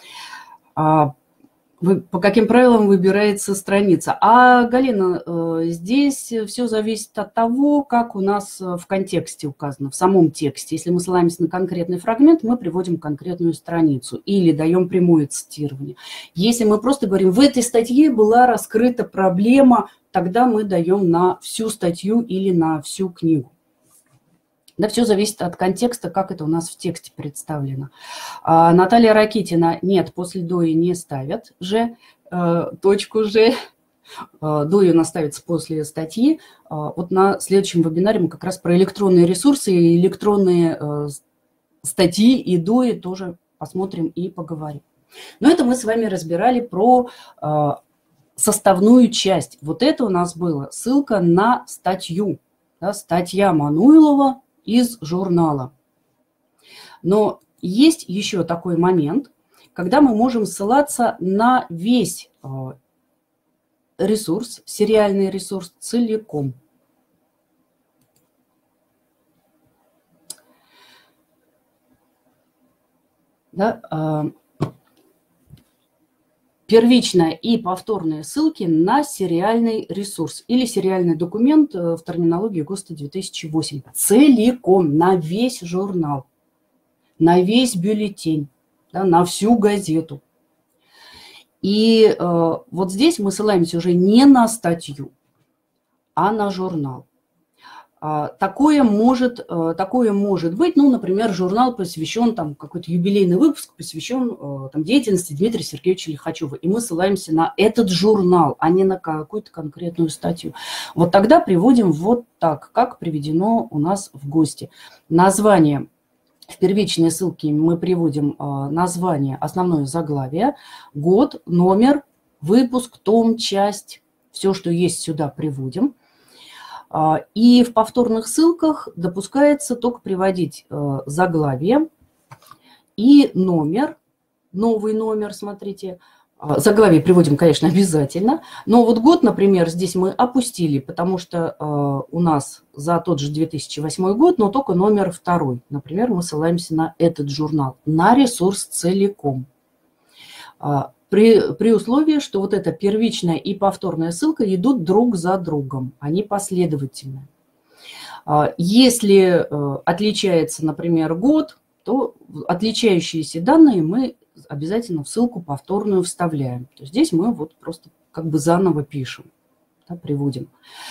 По каким правилам выбирается страница? Галина, здесь все зависит от того, как у нас в контексте указано, в самом тексте. Если мы ссылаемся на конкретный фрагмент, мы приводим конкретную страницу или даем прямое цитирование. Если мы просто говорим, в этой статье была раскрыта проблема, тогда мы даем на всю статью или на всю книгу. Да, все зависит от контекста, как это у нас в тексте представлено. Наталья Ракитина, нет, после ДОИ не ставят же, точку же. ДОИ у нас ставится после статьи. Вот на следующем вебинаре мы как раз про электронные ресурсы, электронные статьи и ДОИ тоже посмотрим и поговорим. Но это мы с вами разбирали про составную часть. Вот это у нас было ссылка на статью. Да, статья Мануйлова из журнала. Но есть еще такой момент, когда мы можем ссылаться на весь ресурс, сериальный ресурс целиком. Да, первичная и повторные ссылки на сериальный ресурс или сериальный документ в терминологии ГОСТа 2008. Целиком, на весь журнал, на весь бюллетень, да, на всю газету. И вот здесь мы ссылаемся уже не на статью, а на журнал. Такое может быть, ну, например, журнал посвящен, там, какой-то юбилейный выпуск посвящен там, деятельности Дмитрия Сергеевича Лихачева, и мы ссылаемся на этот журнал, а не на какую-то конкретную статью. Вот тогда приводим вот так, как приведено у нас в ГОСТе. Название, в первичной ссылке мы приводим название, основное заглавие, год, номер, выпуск, том, часть, все, что есть, сюда приводим. И в повторных ссылках допускается только приводить заглавие и номер, новый номер, смотрите, Заглавие приводим, конечно, обязательно. Но вот год, например, здесь мы опустили, потому что у нас за тот же 2008 год, но только номер 2. Например, мы ссылаемся на этот журнал, на ресурс целиком. При условии, что вот эта первичная и повторная ссылка идут друг за другом, они последовательны. Если отличается, например, год, то отличающиеся данные мы обязательно в ссылку повторную вставляем. То есть здесь мы вот просто как бы заново пишем, да, приводим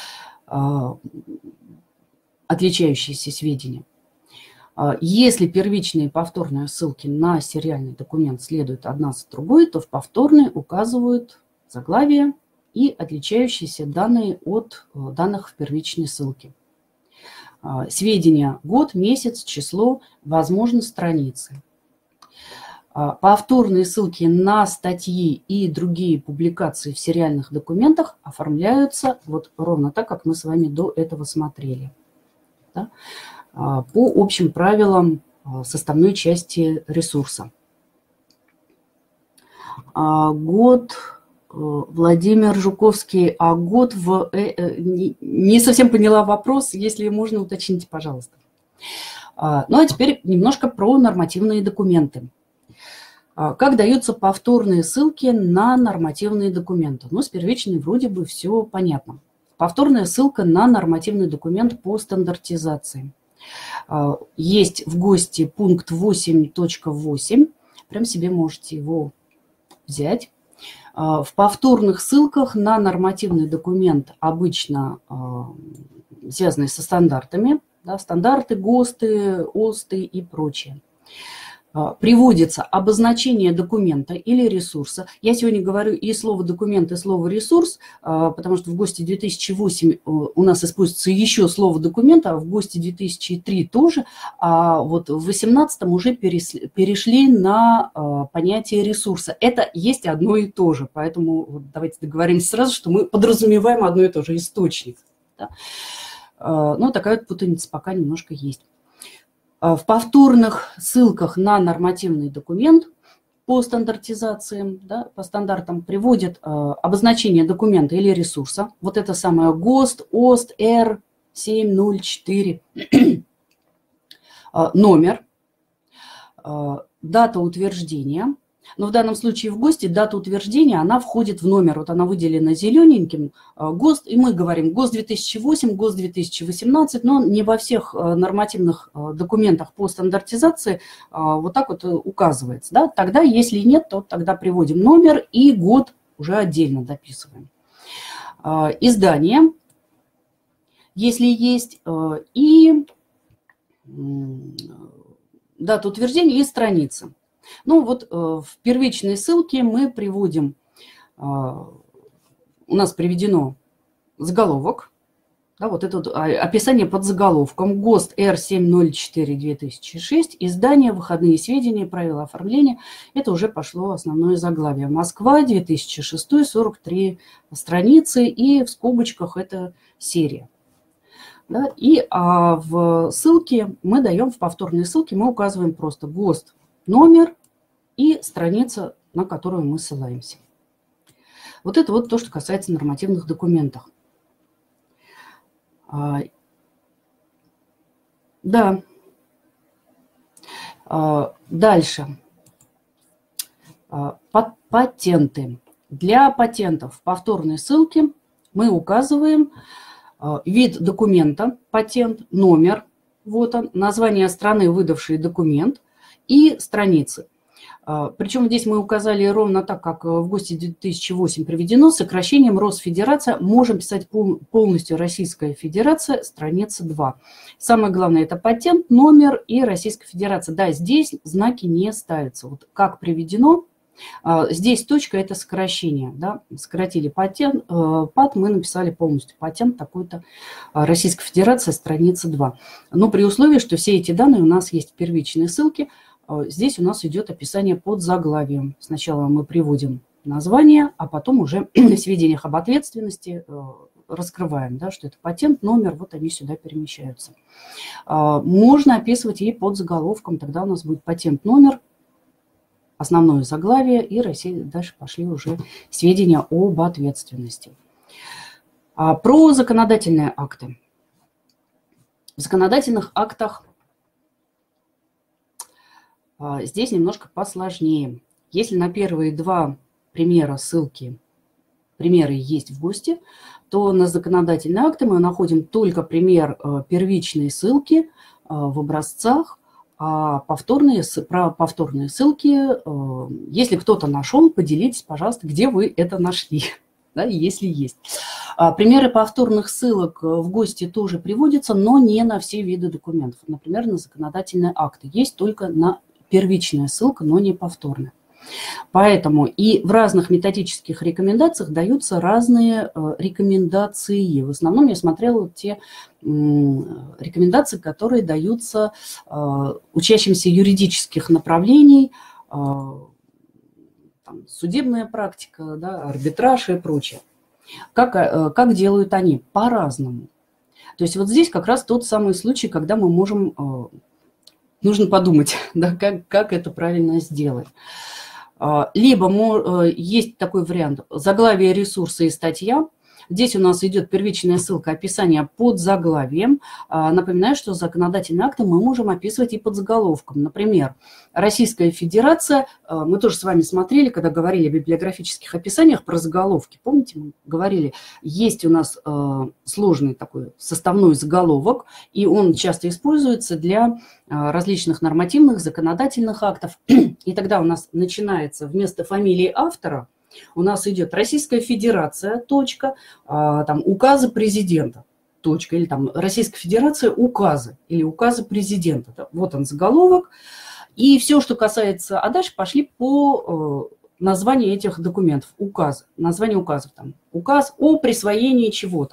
отличающиеся сведения. Если первичные и повторные ссылки на сериальный документ следуют одна за другой, то в повторной указывают заглавие и отличающиеся данные от данных в первичной ссылке. Сведения: год, месяц, число, возможно, страницы. Повторные ссылки на статьи и другие публикации в сериальных документах оформляются вот ровно так, как мы с вами до этого смотрели. Да? По общим правилам составной части ресурса. Год, Владимир Жуковский, а год в... Не совсем поняла вопрос, если можно, уточните, пожалуйста. Ну а теперь немножко про нормативные документы. Как даются повторные ссылки на нормативные документы? Ну, с первичной вроде бы все понятно. Повторная ссылка на нормативный документ по стандартизации. Есть в ГОСТе пункт 8.8, прям себе можете его взять. В повторных ссылках на нормативный документ, обычно связанные со стандартами, да, стандарты, ГОСТы, ОСТы и прочее, приводится обозначение документа или ресурса. Я сегодня говорю и слово «документ», и слово «ресурс», потому что в ГОСТе 2008 у нас используется еще слово «документ», а в ГОСТе 2003 тоже, а вот в 2018 уже перешли на понятие ресурса. Это есть одно и то же, поэтому давайте договоримся сразу, что мы подразумеваем одно и то же: источник. Да? Но такая вот путаница пока немножко есть. В повторных ссылках на нормативный документ по стандартизациям, да, по стандартам приводят обозначение документа или ресурса. Вот это самое ГОСТ, ОСТ, R704, номер, дата утверждения. Но в данном случае в ГОСТе дата утверждения, она входит в номер. Вот она выделена зелененьким. ГОСТ, и мы говорим ГОСТ 2008, ГОСТ 2018, но не во всех нормативных документах по стандартизации вот так вот указывается. Да? Тогда, если нет, то тогда приводим номер и год уже отдельно дописываем. Издание, если есть, и дата утверждения и страница. Ну вот в первичной ссылке мы приводим, у нас приведено заголовок, да, вот это описание под заголовком: ГОСТ R704/2006, издание, выходные сведения, правила оформления. Это уже пошло основное заглавие. Москва, 2006, 43 страницы, и в скобочках это серия. Да, и в ссылке мы даем, в повторной ссылке мы указываем просто ГОСТ, номер и страница, на которую мы ссылаемся. Вот это вот то, что касается нормативных документов. Да. Дальше. Патенты. Для патентов в повторной ссылке мы указываем вид документа, патент, номер, вот он, название страны, выдавшей документ, и страницы. Причем здесь мы указали ровно так, как в ГОСТе 2008 приведено, с сокращением Росфедерация. Можем писать полностью Российская Федерация, страница 2. Самое главное — это патент, номер и Российская Федерация. Да, здесь знаки не ставятся. Вот как приведено, здесь точка — это сокращение. Да? Сократили патент, пат, мы написали полностью патент такой-то, Российская Федерация, страница 2. Но при условии, что все эти данные у нас есть в первичной ссылке. Здесь у нас идет описание под заглавием. Сначала мы приводим название, а потом уже в сведениях об ответственности раскрываем, да, что это патент, номер, вот они сюда перемещаются. Можно описывать и под заголовком, тогда у нас будет патент, номер, основное заглавие, и дальше пошли уже сведения об ответственности. Про законодательные акты. В законодательных актах здесь немножко посложнее. Если на первые два примера примеры есть в ГОСТе, то на законодательные акты мы находим только пример первичной ссылки в образцах, а про повторные ссылки, если кто-то нашел, поделитесь, пожалуйста, где вы это нашли, да, если есть. Примеры повторных ссылок в ГОСТе тоже приводятся, но не на все виды документов. Например, на законодательные акты. Есть только на первичная ссылка, но не повторная. Поэтому и в разных методических рекомендациях даются разные рекомендации. В основном я смотрела те рекомендации, которые даются учащимся юридических направлений, судебная практика, да, арбитраж и прочее. Как делают они? По-разному. То есть вот здесь как раз тот самый случай, когда мы можем... Нужно подумать, да, как это правильно сделать. Либо есть такой вариант: заглавие ресурса и статья. Здесь у нас идет первичная ссылка, описание под заглавием. Напоминаю, что законодательные акты мы можем описывать и под заголовком. Например, Российская Федерация. Мы тоже с вами смотрели, когда говорили о библиографических описаниях, про заголовки. Помните, мы говорили, есть у нас сложный такой составной заголовок, и он часто используется для различных нормативных, законодательных актов. И тогда у нас начинается вместо фамилии автора у нас идет Российская Федерация, точка, там указы президента, точка, или там Российская Федерация указы, или указы президента. Вот он заголовок. И все, что касается, а дальше пошли по названию этих документов, указы, название указов, там, указ о присвоении чего-то.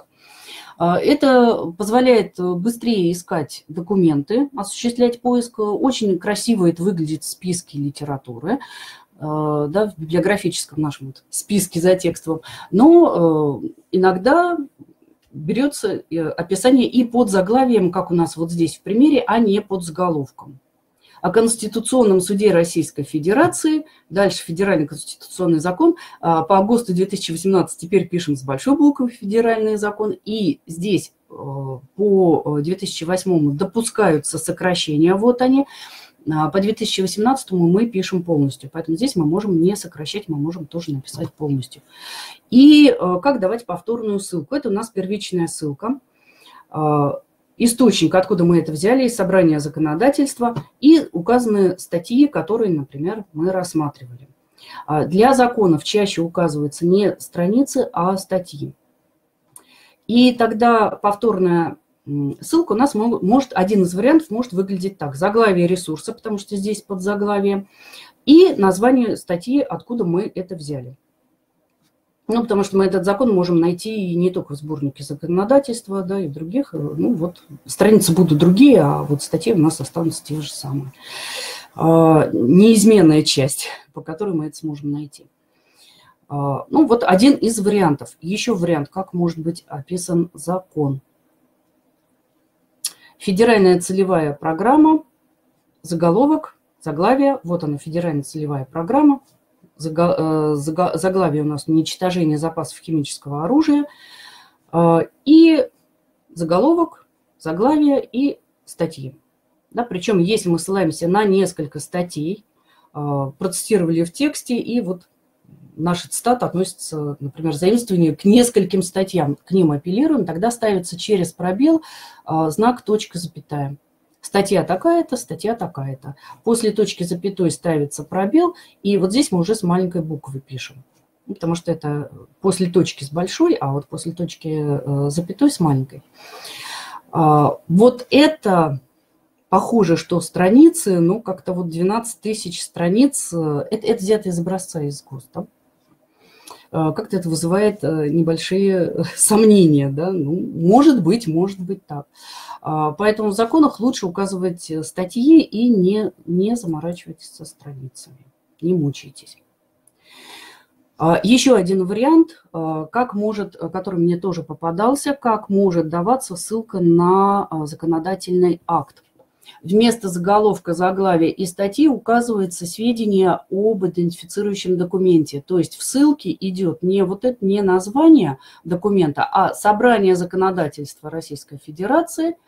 Это позволяет быстрее искать документы, осуществлять поиск. Очень красиво это выглядит в списке литературы, да, в библиографическом нашем списке за текстом. Но иногда берется описание и под заглавием, как у нас вот здесь в примере, а не под заголовком. О Конституционном суде Российской Федерации, дальше Федеральный конституционный закон, по ГОСТу 2018 теперь пишем с большой буквы федеральный закон, и здесь по 2008 допускаются сокращения, вот они, по 2018 мы пишем полностью, поэтому здесь мы можем не сокращать, мы можем тоже написать полностью. И как давать повторную ссылку? Это у нас первичная ссылка. Источник, откуда мы это взяли, из собрания законодательства, и указаны статьи, которые, например, мы рассматривали. Для законов чаще указываются не страницы, а статьи. И тогда повторная ссылка у нас может, один из вариантов может выглядеть так: заглавие ресурса, потому что здесь под заглавие, и название статьи, откуда мы это взяли. Ну, потому что мы этот закон можем найти не только в сборнике законодательства, да, и в других. Ну, вот страницы будут другие, а вот статьи у нас останутся те же самые. Неизменная часть, по которой мы это сможем найти. Ну, вот один из вариантов. Еще вариант, как может быть описан закон. Федеральная целевая программа, заголовок, заглавие. Вот она, федеральная целевая программа. Заглавие у нас «Уничтожение запасов химического оружия». И заголовок, заглавие и статьи. Да, причем, если мы ссылаемся на несколько статей, процитировали в тексте, и вот наша цитата относится, например, заимствование к нескольким статьям, к ним апеллируем, тогда ставится через пробел знак точка, запятая. Статья такая-то, статья такая-то. После точки запятой ставится пробел, и вот здесь мы уже с маленькой буквы пишем. Потому что это после точки с большой, а вот после точки запятой с маленькой. Вот это похоже, что страницы, ну как-то вот 12 тысяч страниц, это взято из образца из ГОСТа. Как-то это вызывает небольшие сомнения, да? Ну, может быть так. Поэтому в законах лучше указывать статьи и не заморачивайтесь со страницами, не мучайтесь. Еще один вариант, который мне тоже попадался, как может даваться ссылка на законодательный акт. вместо заголовка, заглавия и статьи указывается сведения об идентифицирующем документе. То есть в ссылке идет не вот это, не название документа, а собрание законодательства Российской Федерации,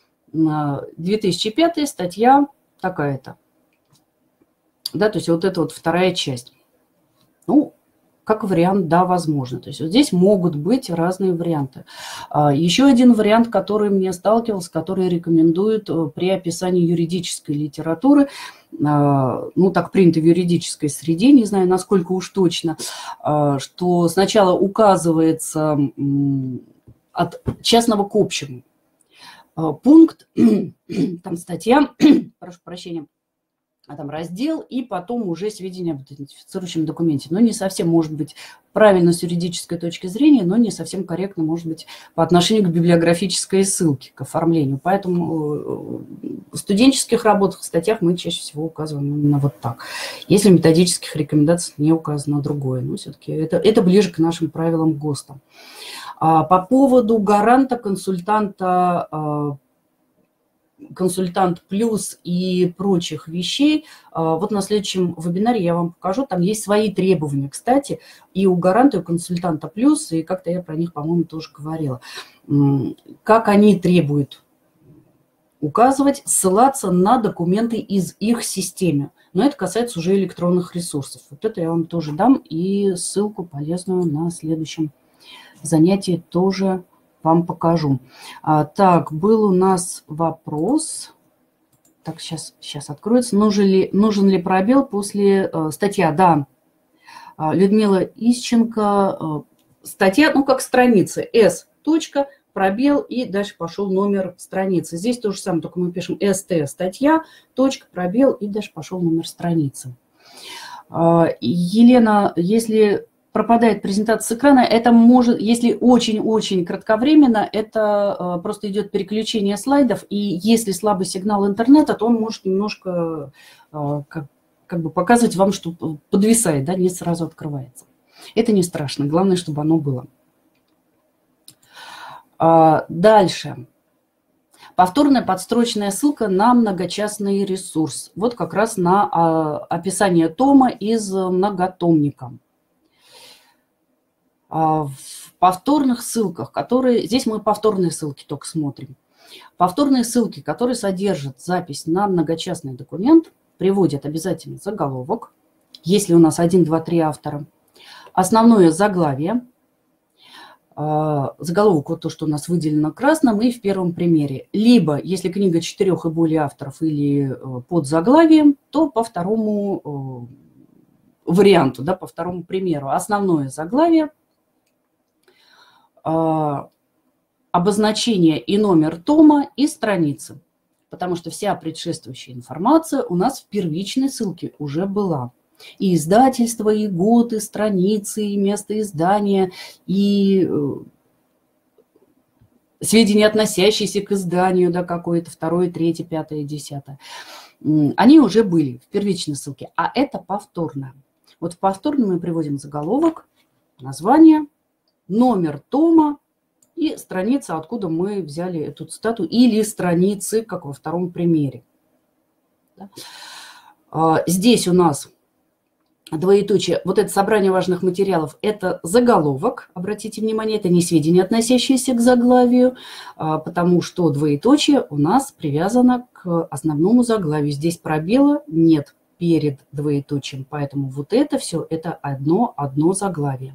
2005 статья такая-то. Да, то есть вот это вот вторая часть. Ну, как вариант, да, возможно. То есть вот здесь могут быть разные варианты. Еще один вариант, который мне сталкивался, который рекомендуют при описании юридической литературы, ну, так принято в юридической среде, не знаю, насколько уж точно, что сначала указывается от частного к общему пункт, там статья, прошу прощения, там раздел, и потом уже сведения об идентифицирующем документе. Но не совсем может быть правильно с юридической точки зрения, но не совсем корректно может быть по отношению к библиографической ссылке, к оформлению. Поэтому в студенческих работах, в статьях мы чаще всего указываем именно вот так. Если в методических рекомендациях не указано другое. Но все-таки это ближе к нашим правилам ГОСТа. По поводу гаранта, консультанта, консультант плюс и прочих вещей, вот на следующем вебинаре я вам покажу, там есть свои требования, кстати, и у гаранта, и у консультанта плюс, и как-то я про них, по-моему, тоже говорила. Как они требуют указывать, ссылаться на документы из их системы. Но это касается уже электронных ресурсов. Вот это я вам тоже дам, и ссылку полезную на следующем занятии тоже вам покажу. Так, был у нас вопрос. Так, сейчас откроется. Нужен ли пробел после статья? Да. Людмила Ищенко. Статья, ну, как страница. S. Пробел, и дальше пошел номер страницы. Здесь то же самое, только мы пишем ST, статья, точка, пробел, и дальше пошел номер страницы. Елена, если пропадает презентация с экрана, это может, если очень-очень кратковременно, это просто идет переключение слайдов, и если слабый сигнал интернета, то он может немножко как бы показывать вам, что подвисает, да, не сразу открывается. Это не страшно, главное, чтобы оно было. Дальше. Повторная подстрочная ссылка на многочастный ресурс. Вот как раз на описание тома из многотомника. В повторных ссылках, которые... Здесь мы повторные ссылки только смотрим. Повторные ссылки, которые содержат запись на многочастный документ, приводят обязательно заголовок, если у нас 1, 2, 3 автора, основное заглавие, заголовок, вот то, что у нас выделено красным, и в первом примере. Либо, если книга 4 и более авторов или под заглавием, то по второму варианту, да, по второму примеру. Основное заглавие, обозначение и номер тома, и страницы. Потому что вся предшествующая информация у нас в первичной ссылке уже была. И издательство, и год, и страницы, и место издания, и сведения, относящиеся к изданию, да, какое-то, 2, 3, 5, 10. Они уже были в первичной ссылке, а это повторно. Вот в повторно мы приводим заголовок, название, номер тома и страница, откуда мы взяли эту цитату, или страницы, как во втором примере. Да. Здесь у нас двоеточие, вот это собрание важных материалов, это заголовок, обратите внимание, это не сведения, относящиеся к заглавию, потому что двоеточие у нас привязано к основному заглавию. Здесь пробела нет перед двоеточием, поэтому вот это все, это одно заглавие.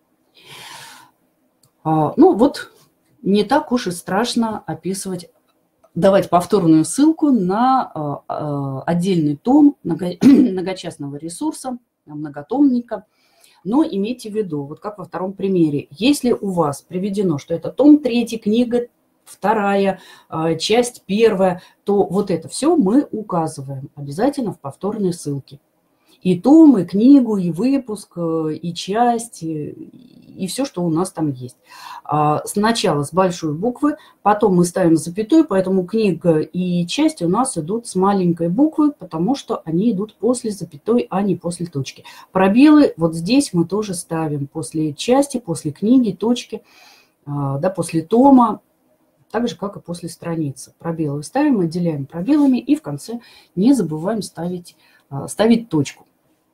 Ну вот, не так уж и страшно описывать, давать повторную ссылку на отдельный том многочастного ресурса, многотомника. Но имейте в виду, вот как во втором примере, если у вас приведено, что это том 3, книга 2, часть 1, то вот это все мы указываем обязательно в повторной ссылке. И том, и книгу, и выпуск, и часть, и все, что у нас там есть. Сначала с большой буквы, потом мы ставим запятую, поэтому книга и часть у нас идут с маленькой буквы, потому что они идут после запятой, а не после точки. Пробелы вот здесь мы тоже ставим после части, после книги, точки, да, после тома. так же, как и после страницы. Пробелы ставим, отделяем пробелами и в конце не забываем ставить точку.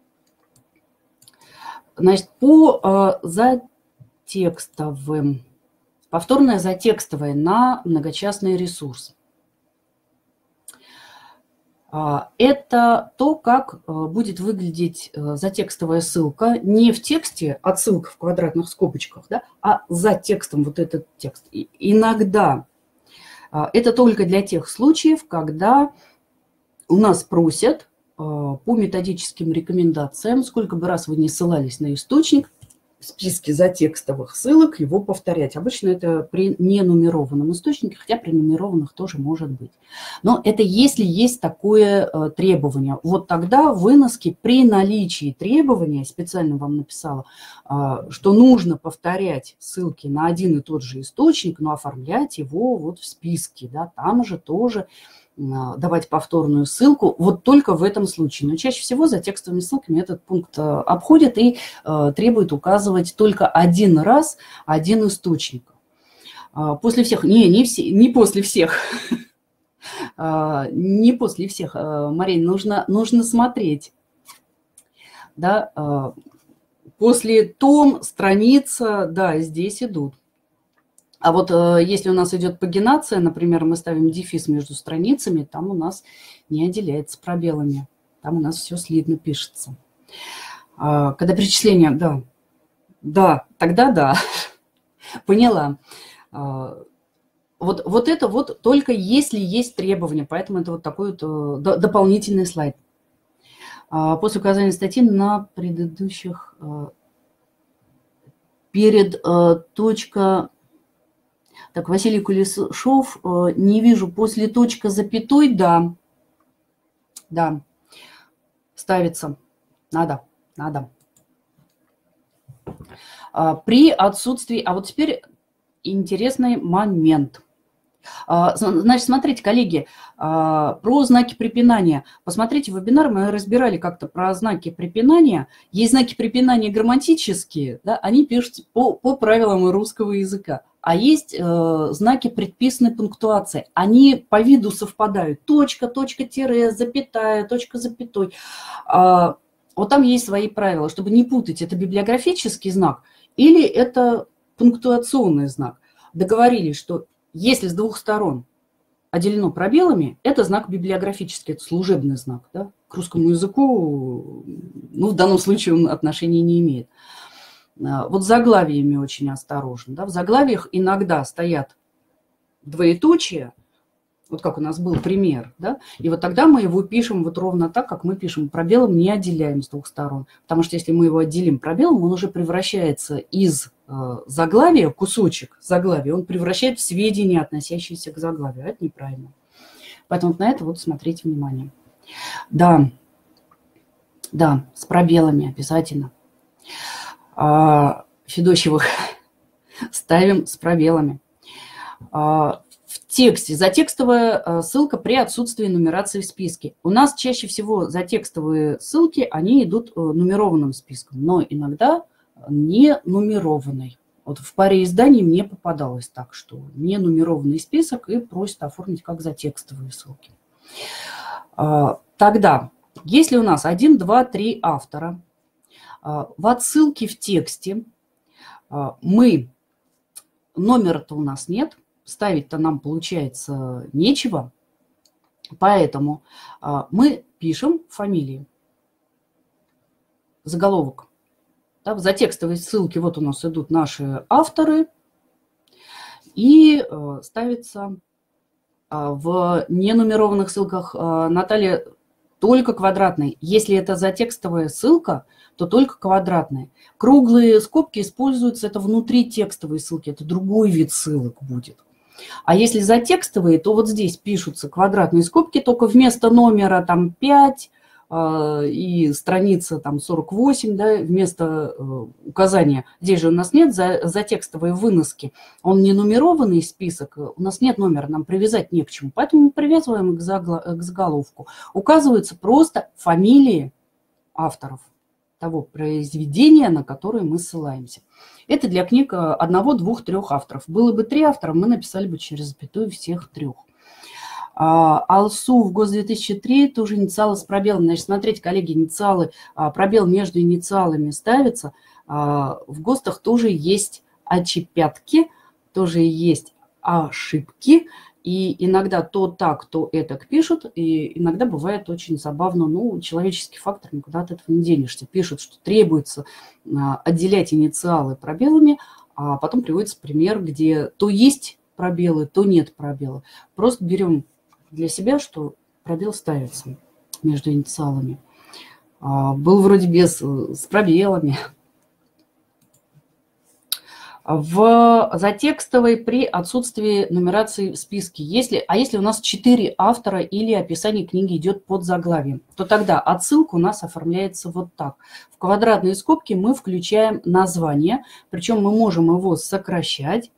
Значит, по затекстовым, повторное затекстовое на многочастные ресурсы. Это то, как будет выглядеть затекстовая ссылка не в тексте, отсылка в квадратных скобочках, да, а за текстом вот этот текст. И иногда это только для тех случаев, когда у нас просят по методическим рекомендациям, сколько бы раз вы не ссылались на источник, в списке затекстовых ссылок его повторять. Обычно это при ненумерованном источнике, хотя при нумерованных тоже может быть. Но это если есть такое требование. Вот тогда в выноске при наличии требования, специально вам написала, что нужно повторять ссылки на один и тот же источник, но оформлять его вот в списке. Да, там же тоже давать повторную ссылку, вот только в этом случае. Но чаще всего за текстовыми ссылками этот пункт обходит и требует указывать только один раз один источник. После всех, не после всех, не после всех, Марин, нужно смотреть. Да, после том, страница, да, здесь идут. А вот если у нас идет пагинация, например, мы ставим дефис между страницами, там у нас не отделяется пробелами. Там у нас все слитно пишется. Когда перечисление, да, тогда да, поняла. Вот это вот только если есть требования, поэтому это вот такой вот дополнительный слайд. После указания статьи на предыдущих, перед точка... Так, Василий Кулешов, не вижу, после точка запятой, да, ставится, надо. При отсутствии, а вот теперь интересный момент. Значит, смотрите, коллеги, про знаки препинания. Посмотрите, вебинар мы разбирали как-то про знаки препинания. Есть знаки препинания грамматические, да, они пишутся по правилам русского языка. А есть знаки предписанной пунктуации. Они по виду совпадают. Точка, тире, запятая, точка, запятой. Вот там есть свои правила, чтобы не путать, это библиографический знак или это пунктуационный знак. Договорились, что если с двух сторон отделено пробелами, это знак библиографический, это служебный знак. Да? К русскому языку, ну, в данном случае он отношения не имеет. Вот с заглавиями очень осторожно. Да? В заглавиях иногда стоят двоеточия, вот как у нас был пример, да? И вот тогда мы его пишем вот ровно так, как мы пишем, пробелом не отделяем с двух сторон. Потому что если мы его отделим пробелом, он уже превращается из заглавия, кусочек заглавия, он превращает в сведения, относящиеся к заглавию. А это неправильно. Поэтому на это вот смотрите внимание. Да, с пробелами обязательно. Федосевых ставим с пробелами. В тексте затекстовая ссылка при отсутствии нумерации в списке. У нас чаще всего затекстовые ссылки, они идут нумерованным списком, но иногда не нумерованный. Вот в паре изданий мне попадалось так, что не нумерованный список и просят оформить как затекстовые ссылки. Тогда, если у нас 1, 2, 3 автора, в отсылке в тексте номера-то у нас нет, ставить-то нам, получается, нечего, поэтому мы пишем фамилии, заголовок. Да, в затекстовой ссылке вот у нас идут наши авторы, и ставится в ненумерованных ссылках, Наталья, только квадратный. Если это затекстовая ссылка, то только квадратные. Круглые скобки используются, это внутри текстовой ссылки, это другой вид ссылок будет. А если затекстовые, то вот здесь пишутся квадратные скобки, только вместо номера там 5 и страница там 48, да, вместо указания. Здесь же у нас нет затекстовой выноски, он не нумерованный список, у нас нет номера, нам привязать не к чему, поэтому мы привязываем к заголовку. Указываются просто фамилии авторов. того произведения, на которое мы ссылаемся. Это для книг 1, 2, 3 авторов. Было бы 3 автора, мы написали бы через запятую всех 3. Алсу в ГОС 2003 тоже инициалы с пробелом. Значит, смотрите, коллеги, инициалы, пробел между инициалами ставится. В ГОСТах тоже есть очепятки, тоже есть ошибки. И иногда то так, то этак пишут, и иногда бывает очень забавно, ну, человеческий фактор, никуда от этого не денешься. Пишут, что требуется отделять инициалы пробелами, а потом приводится пример, где то есть пробелы, то нет пробела. Просто берем для себя, что пробел ставится между инициалами. Был вроде с пробелами. В затекстовой при отсутствии нумерации в списке. Если у нас 4 автора или описание книги идет под заглавием, то тогда отсылка у нас оформляется вот так. В квадратные скобки мы включаем название, причем мы можем его сокращать.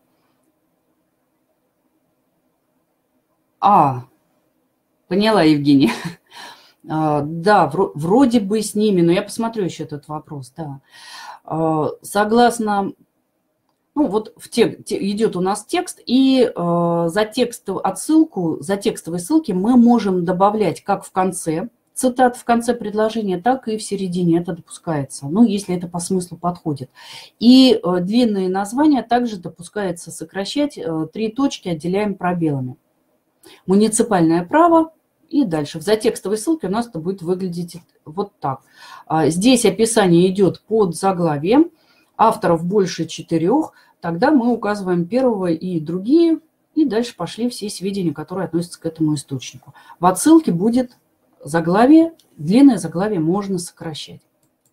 Поняла, Евгения. Да, вроде бы с ними, но я посмотрю еще этот вопрос. Да. Согласно... Ну, вот идет у нас текст, и за текстовые ссылки мы можем добавлять как в конце, цитат в конце предложения, так и в середине. Это допускается, ну, если это по смыслу подходит. И длинные названия также допускается сокращать, 3 точки отделяем пробелами. Муниципальное право и дальше. В затекстовой ссылке у нас это будет выглядеть вот так. Здесь описание идет под заглавием. Авторов больше 4, тогда мы указываем первого и другие, и дальше пошли все сведения, которые относятся к этому источнику. В отсылке будет заглавие, длинное заглавие можно сокращать.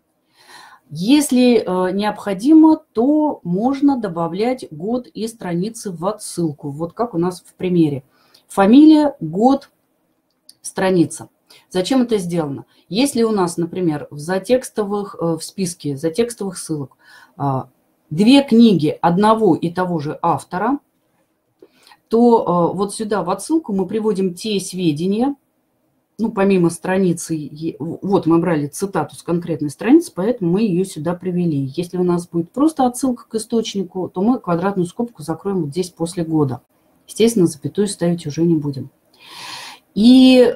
Если необходимо, то можно добавлять год и страницы в отсылку. Вот как у нас в примере. Фамилия, год, страница. Зачем это сделано? Если у нас, например, в списке затекстовых ссылок 2 книги одного и того же автора, то вот сюда в отсылку мы приводим те сведения, ну, помимо страницы, вот мы брали цитату с конкретной страницы, поэтому мы ее сюда привели. Если у нас будет просто отсылка к источнику, то мы квадратную скобку закроем вот здесь после года. Естественно, запятую ставить уже не будем. И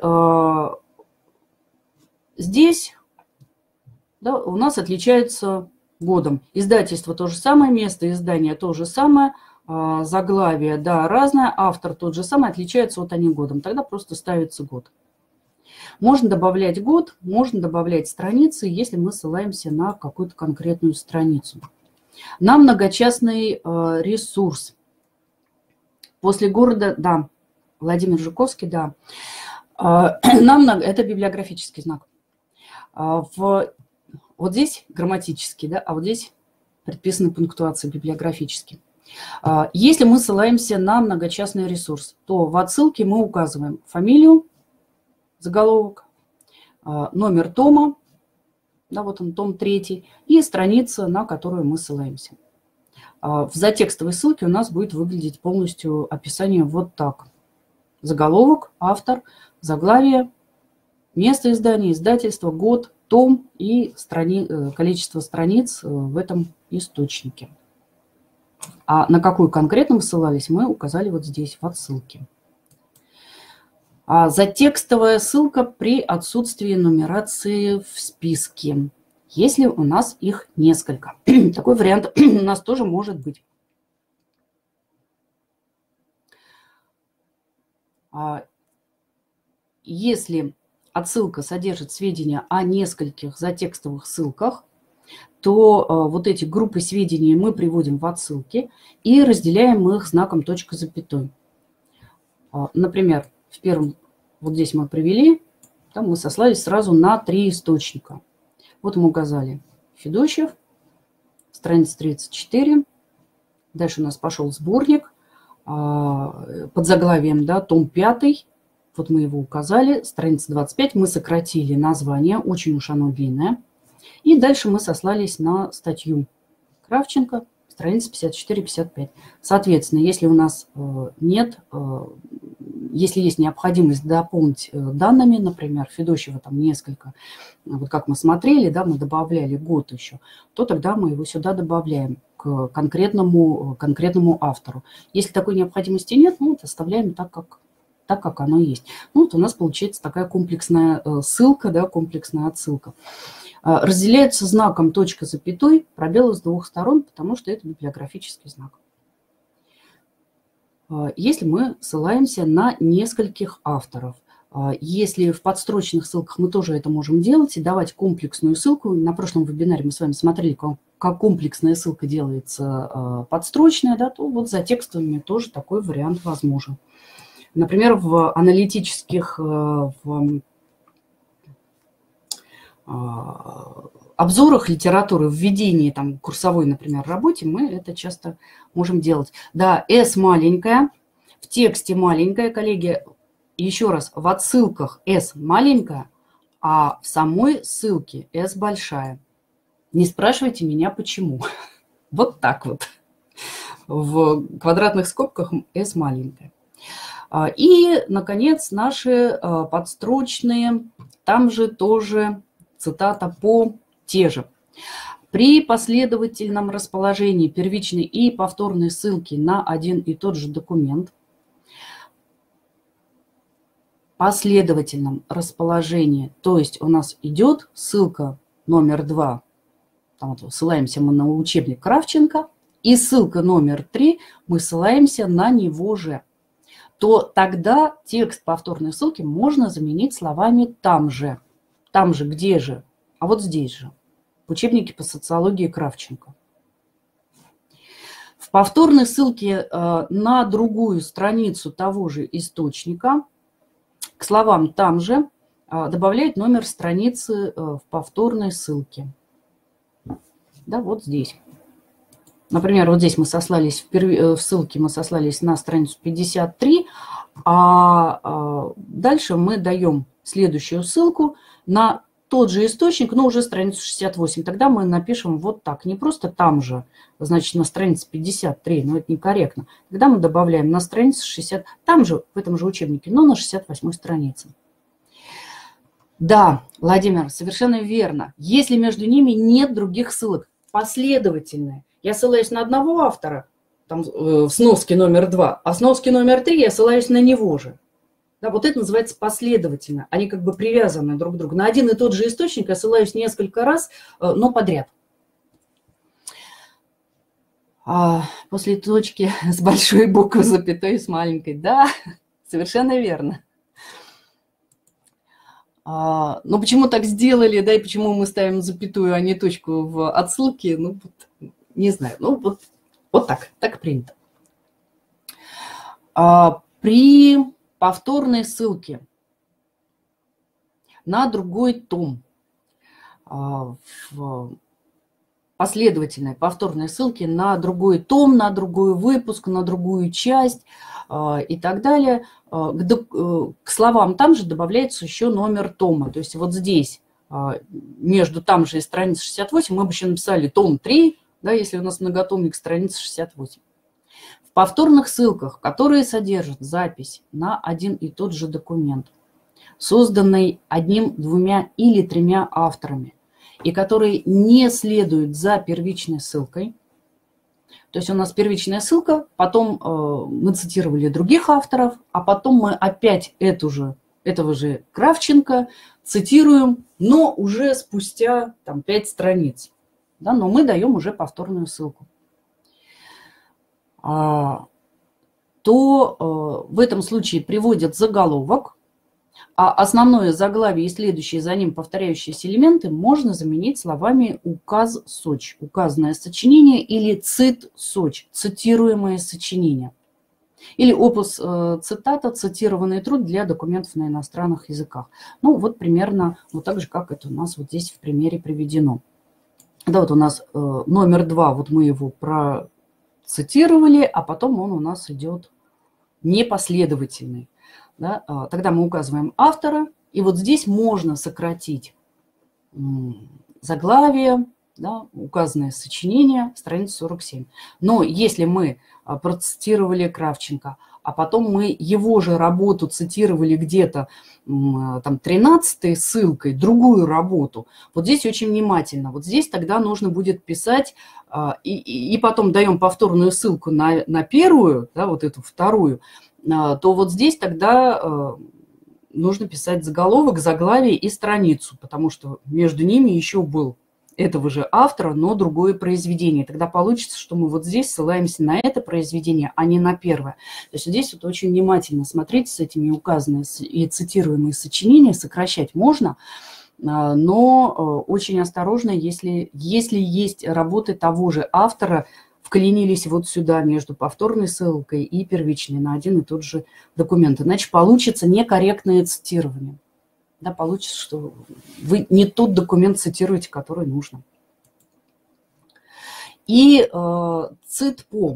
здесь, да, у нас отличается годом. Издательство то же самое, место издания то же самое, заглавие, да, разное, автор тот же самый, отличаются вот они годом. Тогда просто ставится год. Можно добавлять год, можно добавлять страницы, если мы ссылаемся на какую-то конкретную страницу. На многочастный ресурс. После города, да, Владимир Жуковский, да. Это библиографический знак. Вот здесь грамматический, да, а вот здесь предписаны пунктуации библиографически. Если мы ссылаемся на многочастный ресурс, то в отсылке мы указываем фамилию, заголовок, номер тома, да, вот он, том 3, и страница, на которую мы ссылаемся. В затекстовой ссылке у нас будет выглядеть полностью описание вот так. Заголовок, автор, заглавие, место издания, издательство, год, том и количество страниц в этом источнике. А на какую конкретно мы ссылались, мы указали вот здесь, в отсылке. Затекстовая ссылка при отсутствии нумерации в списке, если у нас их несколько. Такой вариант у нас тоже может быть. Если отсылка содержит сведения о нескольких затекстовых ссылках, то вот эти группы сведений мы приводим в отсылки и разделяем их знаком точка запятой. Например, в первом, вот здесь мы привели, там мы сослались сразу на 3 источника. Вот мы указали Федосеев, страница 34. Дальше у нас пошел сборник под заглавием, да, том 5. Вот мы его указали, страница 25. Мы сократили название, очень уж оно длинное. И дальше мы сослались на статью Кравченко, страница 54-55. Соответственно, если у нас нет если есть необходимость дополнить данными, например, Федосева там несколько, вот как мы смотрели, да, мы добавляли год еще, то тогда мы его сюда добавляем к конкретному автору. Если такой необходимости нет, ну, вот оставляем так, как оно есть. Ну, вот у нас получается такая комплексная ссылка, да, комплексная отсылка. Разделяется знаком точка запятой, пробелы с двух сторон, потому что это библиографический знак. Если мы ссылаемся на нескольких авторов, если в подстрочных ссылках мы тоже это можем делать и давать комплексную ссылку. На прошлом вебинаре мы с вами смотрели, как комплексная ссылка делается подстрочная, да, то вот за текстовыми тоже такой вариант возможен. Например, в аналитических обзорах литературы, в введении там, курсовой, например, работе мы это часто можем делать. Да, S маленькая, в тексте маленькая, коллеги, еще раз, в отсылках S маленькая, а в самой ссылке S большая. Не спрашивайте меня, почему. Вот так вот. В квадратных скобках S маленькая. И, наконец, наши подстрочные, там же тоже цитата по те же. При последовательном расположении первичной и повторной ссылки на один и тот же документ, последовательном расположении, то есть у нас идет ссылка номер 2, там вот ссылаемся мы на учебник Кравченко, и ссылка номер 3, мы ссылаемся на него же, то тогда текст повторной ссылки можно заменить словами «там же». Там же, где же? А вот здесь же. В учебнике по социологии Кравченко. В повторной ссылке на другую страницу того же источника к словам «там же» добавляет номер страницы в повторной ссылке. Да, вот здесь. Например, вот здесь мы сослались, в ссылке мы сослались на страницу 53, а дальше мы даем следующую ссылку на тот же источник, но уже страницу 68. Тогда мы напишем вот так, не просто «там же», значит, на странице 53, но это некорректно. Тогда мы добавляем на страницу 60, там же, в этом же учебнике, но на 68 странице. Да, Владимир, совершенно верно. Если между ними нет других ссылок, последовательные. Я ссылаюсь на одного автора, там, в сноске номер 2, а в сноске номер 3 я ссылаюсь на него же. Да, вот это называется последовательно. Они как бы привязаны друг к другу. На один и тот же источник я ссылаюсь несколько раз, но подряд. После точки с большой буквы, запятой с маленькой. Да, совершенно верно. Но почему так сделали, да, и почему мы ставим запятую, а не точку в отсылке, ну, вот, не знаю. Ну, вот так принято. При повторной ссылке на другой том, в последовательной повторной ссылке на другой том, на другой выпуск, на другую часть и так далее, к словам там же добавляется еще номер тома. То есть вот здесь между там же и страницей 68 мы бы еще написали том 3, да, если у нас многотомник, страница 68. В повторных ссылках, которые содержат запись на один и тот же документ, созданный одним, двумя или тремя авторами, и который не следует за первичной ссылкой, то есть у нас первичная ссылка, потом мы цитировали других авторов, а потом мы опять этого же Кравченко цитируем, но уже спустя там, 5 страниц. Да, но мы даем уже повторную ссылку. То в этом случае приводят заголовок, а основное заглавие и следующие за ним повторяющиеся элементы можно заменить словами указ-соч, указанное сочинение, или цит-соч, цитируемое сочинение. Или опус-цитата, цитированный труд для документов на иностранных языках. Ну, вот примерно вот так же, как это у нас вот здесь в примере приведено. Да, вот у нас номер 2, вот мы его процитировали, а потом он у нас идет непоследовательный. Да? Тогда мы указываем автора, и вот здесь можно сократить заглавие, да, указанное сочинение, страница 47. Но если мы процитировали Кравченко, а потом мы его же работу цитировали где-то, там, 13-й ссылкой, другую работу. Вот здесь очень внимательно. Вот здесь тогда нужно будет писать, и потом даем повторную ссылку на первую, да, вот эту вторую, то вот здесь тогда нужно писать заголовок, заглавие и страницу, потому что между ними еще был этого же автора, но другое произведение. Тогда получится, что мы вот здесь ссылаемся на это произведение, а не на первое. То есть здесь вот очень внимательно смотреть с этими указанные и цитируемые сочинения, сокращать можно, но очень осторожно, если есть работы того же автора, вклинились вот сюда между повторной ссылкой и первичной на один и тот же документ. Иначе получится некорректное цитирование. Да, получится, что вы не тот документ цитируете, который нужно. И цит-по.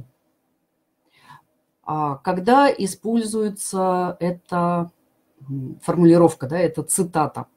Когда используется эта формулировка, да, это цитата.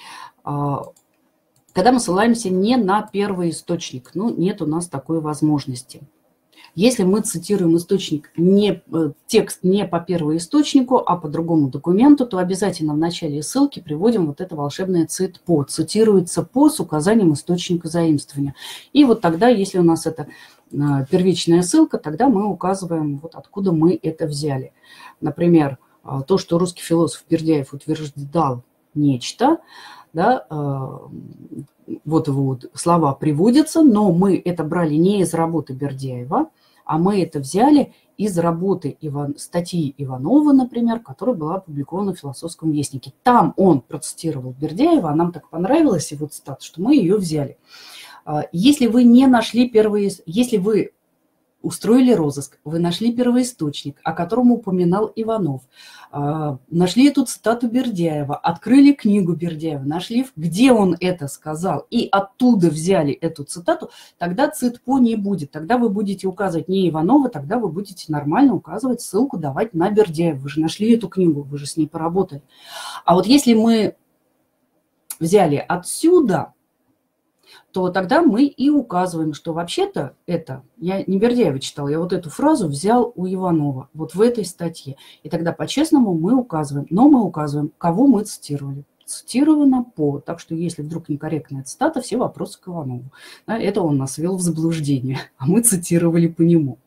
Когда мы ссылаемся не на первый источник, ну, нет у нас такой возможности. Если мы цитируем источник, текст не по первоисточнику, а по другому документу, то обязательно в начале ссылки приводим вот это волшебное цит-по. Цитируется по с указанием источника заимствования. И вот тогда, если у нас это первичная ссылка, тогда мы указываем, вот откуда мы это взяли. Например, то, что русский философ Бердяев утверждал нечто, да, вот его вот слова приводятся, но мы это брали не из работы Бердяева, а мы это взяли из работы статьи Иванова, например, которая была опубликована в «Философском вестнике». Там он процитировал Бердяева, а нам так понравилась его цитата, что мы ее взяли. Если вы не нашли если вы устроили розыск, вы нашли первоисточник, о котором упоминал Иванов, нашли эту цитату Бердяева, открыли книгу Бердяева, нашли, где он это сказал, и оттуда взяли эту цитату, тогда цит-по не будет. Тогда вы будете указывать не Иванова, тогда вы будете нормально указывать ссылку, давать на Бердяева. Вы же нашли эту книгу, вы же с ней поработали. А вот если мы взяли отсюда, то тогда мы и указываем, что вообще-то это, я не Бердяева читала, я вот эту фразу взял у Иванова, вот в этой статье. И тогда по-честному мы указываем, но мы указываем, кого мы цитировали. Цитировано по. Так что если вдруг некорректная цитата, все вопросы к Иванову. Да, это он нас ввел в заблуждение, а мы цитировали по нему.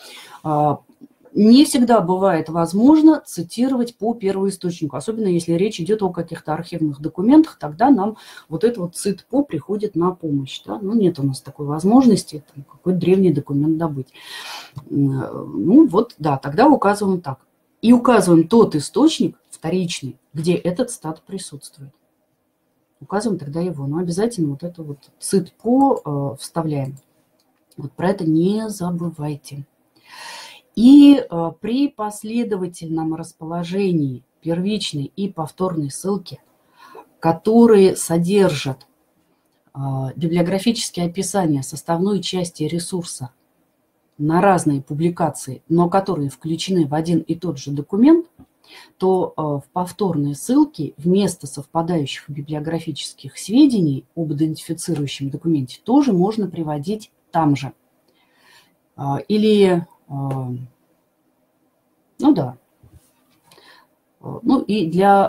Не всегда бывает возможно цитировать по первоисточнику, особенно если речь идет о каких-то архивных документах, тогда нам вот это вот цит-по приходит на помощь. Да? Ну, нет у нас такой возможности какой-то древний документ добыть. Ну вот, да, тогда указываем так. И указываем тот источник, вторичный, где этот цитат присутствует. Указываем тогда его. Но обязательно вот это вот цит-по вставляем. Вот про это не забывайте. И при последовательном расположении первичной и повторной ссылки, которые содержат библиографические описания составной части ресурса на разные публикации, но которые включены в один и тот же документ, то в повторной ссылке вместо совпадающих библиографических сведений об идентифицирующем документе тоже можно приводить там же. Или... Ну да. Ну и для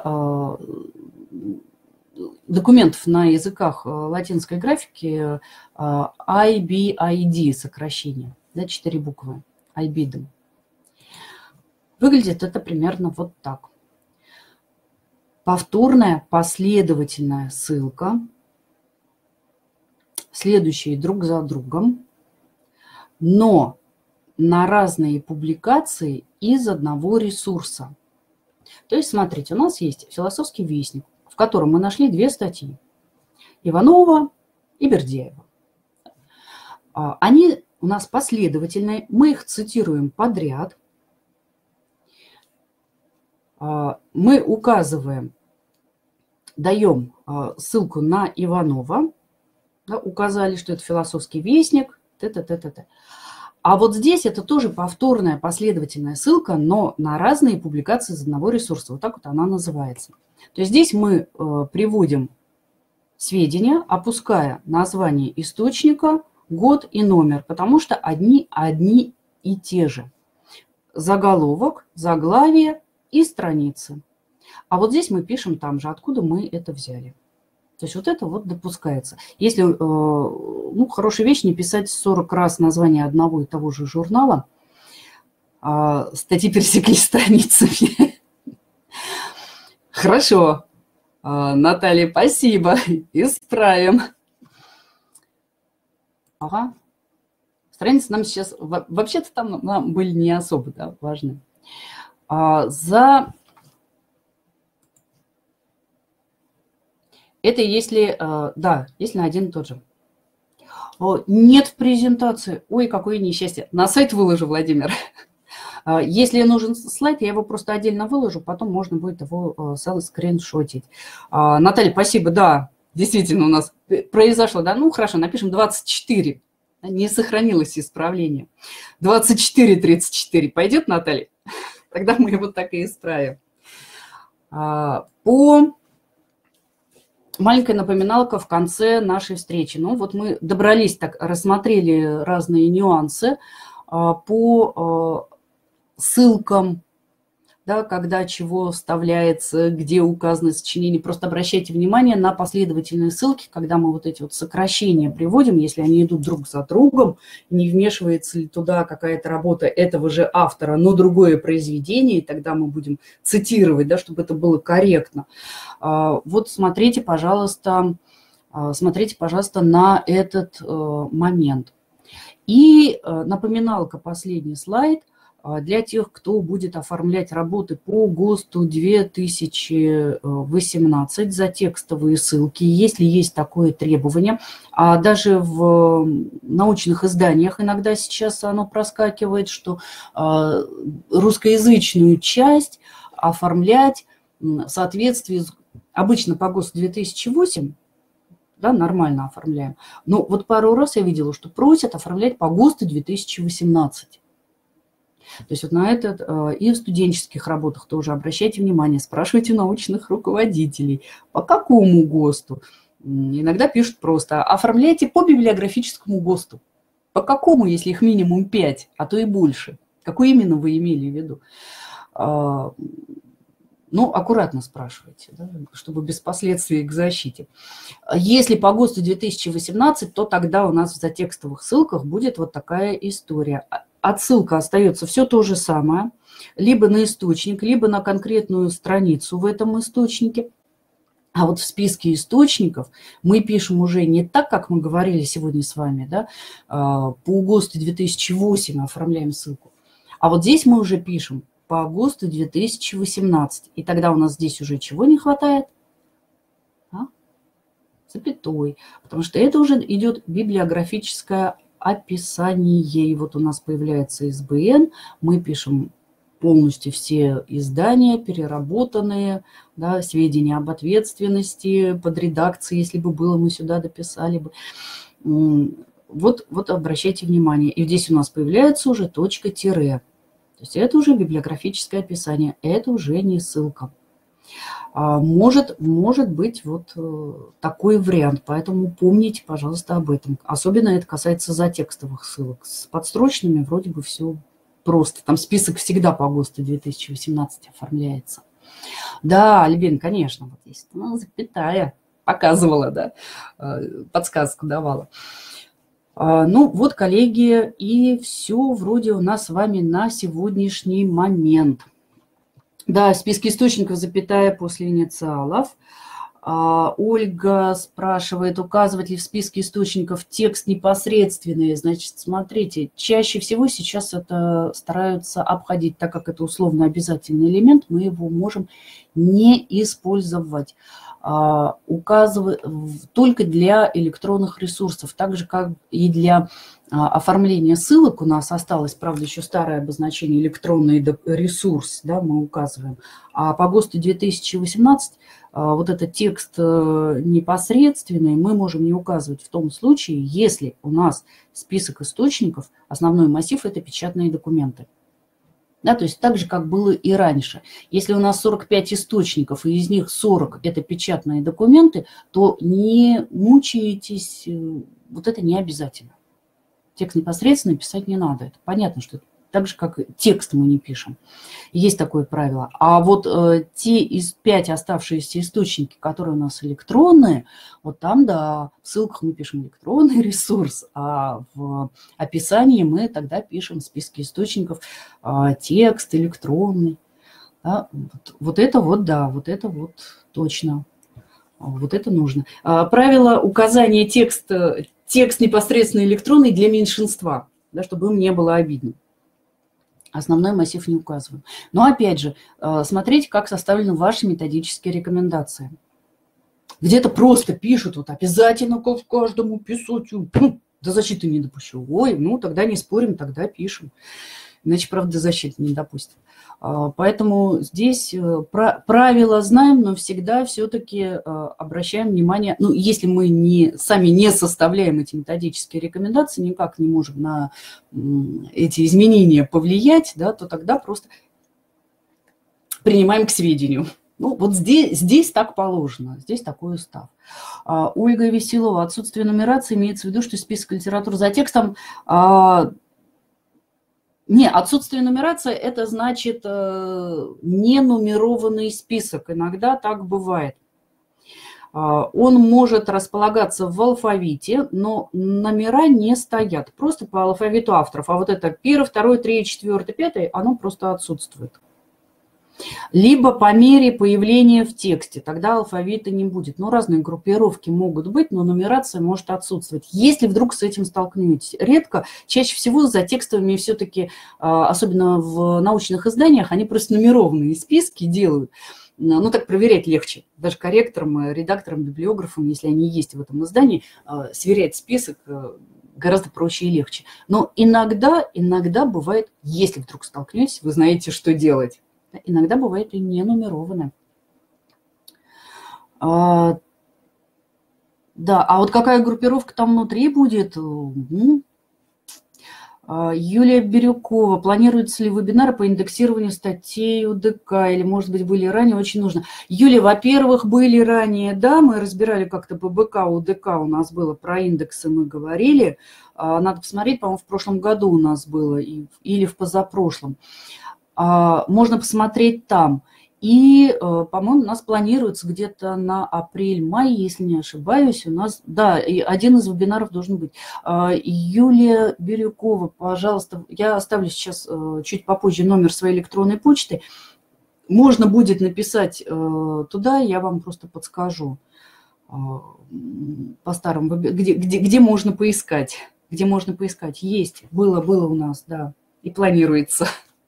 документов на языках латинской графики IBID сокращение, да, 4 буквы, IBID. Выглядит это примерно вот так. Повторная последовательная ссылка, следующие друг за другом, но на разные публикации из одного ресурса. То есть, смотрите, у нас есть «Философский вестник», в котором мы нашли 2 статьи Иванова и Бердяева. Они у нас последовательные, мы их цитируем подряд. Мы указываем, даем ссылку на Иванова, да, указали, что это «Философский вестник», т-т-т-т-т. А вот здесь это тоже повторная последовательная ссылка, но на разные публикации из одного ресурса. Вот так вот она называется. То есть здесь мы приводим сведения, опуская название источника, год и номер, потому что одни и те же. заголовок, заглавие и страницы. А вот здесь мы пишем там же, откуда мы это взяли. То есть вот это вот допускается. Если, ну, хорошая вещь, не писать 40 раз название одного и того же журнала, статьи пересеклись страницами. Хорошо. Наталья, спасибо. Исправим. Ага. Страницы нам сейчас... Вообще-то там нам были не особо, да, важны. Это если... Да, если на один и тот же. Нет в презентации. Ой, какое несчастье. На сайт выложу, Владимир. Если нужен слайд, я его просто отдельно выложу, потом можно будет его скриншотить. Наталья, спасибо, да, действительно у нас произошло, да, ну хорошо, напишем 24, не сохранилось исправление. 24-34 пойдет, Наталья? Тогда мы его так и исправим. Маленькая напоминалка в конце нашей встречи. Ну вот мы добрались, так рассмотрели разные нюансы по ссылкам, да, когда чего вставляется, где указано сочинение. Просто обращайте внимание на последовательные ссылки, когда мы вот эти вот сокращения приводим, если они идут друг за другом, не вмешивается ли туда какая-то работа этого же автора, но другое произведение, и тогда мы будем цитировать, да, чтобы это было корректно. Вот смотрите, пожалуйста, на этот момент. И напоминалка, последний слайд. Для тех, кто будет оформлять работы по ГОСТу 2018 за текстовые ссылки, если есть такое требование. А даже в научных изданиях иногда сейчас оно проскакивает, что русскоязычную часть оформлять в соответствии обычно по ГОСТу 2008, да, нормально оформляем. Но вот пару раз я видела, что просят оформлять по ГОСТу 2018. То есть вот на этот и в студенческих работах тоже обращайте внимание, спрашивайте научных руководителей, по какому ГОСТу. Иногда пишут просто, оформляйте по библиографическому ГОСТу. По какому, если их минимум 5, а то и больше? Какой именно вы имели в виду? Ну, аккуратно спрашивайте, да, чтобы без последствий к защите. Если по ГОСТу 2018, то тогда у нас в затекстовых ссылках будет вот такая история. Отсылка остается все то же самое, либо на источник, либо на конкретную страницу в этом источнике. А вот в списке источников мы пишем уже не так, как мы говорили сегодня с вами, да, по ГОСТу 2008 оформляем ссылку. А вот здесь мы уже пишем по ГОСТу 2018. И тогда у нас здесь уже чего не хватает? Запятой. Потому что это уже идет библиографическое описание. И вот у нас появляется ИСБН. Мы пишем полностью все издания, переработанные, да, сведения об ответственности, под редакцией, если бы было, мы сюда дописали бы. Вот обращайте внимание. И здесь у нас появляется уже точка-тире. То есть это уже библиографическое описание, это уже не ссылка. Может быть вот такой вариант, поэтому помните, пожалуйста, об этом. Особенно это касается затекстовых ссылок. С подстрочными вроде бы все просто. Там список всегда по ГОСТу 2018 оформляется. Да, Альбин, конечно, вот здесь запятая показывала, да, подсказку давала. Ну вот, коллеги, и все вроде у нас с вами на сегодняшний момент. Да, списки источников, запятая после инициалов. Ольга спрашивает, указывать ли в списке источников текст непосредственный. Значит, смотрите, чаще всего сейчас это стараются обходить, так как это условно обязательный элемент, мы его можем не использовать. Указывать только для электронных ресурсов, так же, как и для оформления ссылок у нас осталось, правда, еще старое обозначение электронный ресурс, да, мы указываем. А по ГОСТу 2018 вот этот текст непосредственный мы можем не указывать в том случае, если у нас список источников, основной массив – это печатные документы. Да, то есть так же, как было и раньше. Если у нас 45 источников, и из них 40 – это печатные документы, то не мучаетесь, вот это не обязательно. Текст непосредственно писать не надо. Это понятно, что это так же, как и текст мы не пишем. Есть такое правило. А вот те из 5 оставшиеся источники, которые у нас электронные, вот там, да, в ссылках мы пишем электронный ресурс, а в описании мы тогда пишем в списке источников текст электронный. Да? Вот это вот, да, вот это вот точно. Вот это нужно. Правило указания текста, текст непосредственно электронный для меньшинства, да, чтобы им не было обидно. Основной массив не указываем. Но опять же, смотрите, как составлены ваши методические рекомендации. Где-то просто пишут, вот обязательно к каждому писать, до защиты не допущу. Ой, ну тогда не спорим, тогда пишем. Иначе, правда, до защиты не допустим. Поэтому здесь правила знаем, но всегда все-таки обращаем внимание, ну, если мы сами не составляем эти методические рекомендации, никак не можем на эти изменения повлиять, да, то тогда просто принимаем к сведению. Ну, вот здесь так положено, здесь такой устав. Ольга Веселова. Отсутствие нумерации имеется в виду, что список литературы за текстом... Не, отсутствие нумерации – это значит ненумерованный список. Иногда так бывает. Он может располагаться в алфавите, но номера не стоят. Просто по алфавиту авторов. А вот это 1, 2, 3, 4, 5, оно просто отсутствует. Либо по мере появления в тексте, тогда алфавита не будет. Ну, разные группировки могут быть, но нумерация может отсутствовать. Если вдруг с этим столкнетесь, редко, чаще всего за текстовыми все-таки, особенно в научных изданиях, они просто нумерованные списки делают. Ну, так проверять легче. Даже корректорам, редакторам, библиографам, если они есть в этом издании, сверять список гораздо проще и легче. Но иногда бывает, если вдруг столкнетесь, вы знаете, что делать. Иногда бывает и не нумерованы. Да, а вот какая группировка там внутри будет? Юлия Бирюкова. Планируются ли вебинары по индексированию статей УДК? Или, может быть, были ранее? Очень нужно. Юлия, во-первых, были ранее, да, мы разбирали как-то по БК, УДК у нас было, про индексы мы говорили. Надо посмотреть, по-моему, в прошлом году у нас было или в позапрошлом. Можно посмотреть там. И, по-моему, у нас планируется где-то на апрель-май, если не ошибаюсь, у нас, да, и один из вебинаров должен быть. Юлия Бирюкова, пожалуйста, я оставлю сейчас чуть попозже номер своей электронной почты. Можно будет написать туда, я вам просто подскажу по-старому, где можно поискать. Где можно поискать. Есть, было у нас, да, и планируется.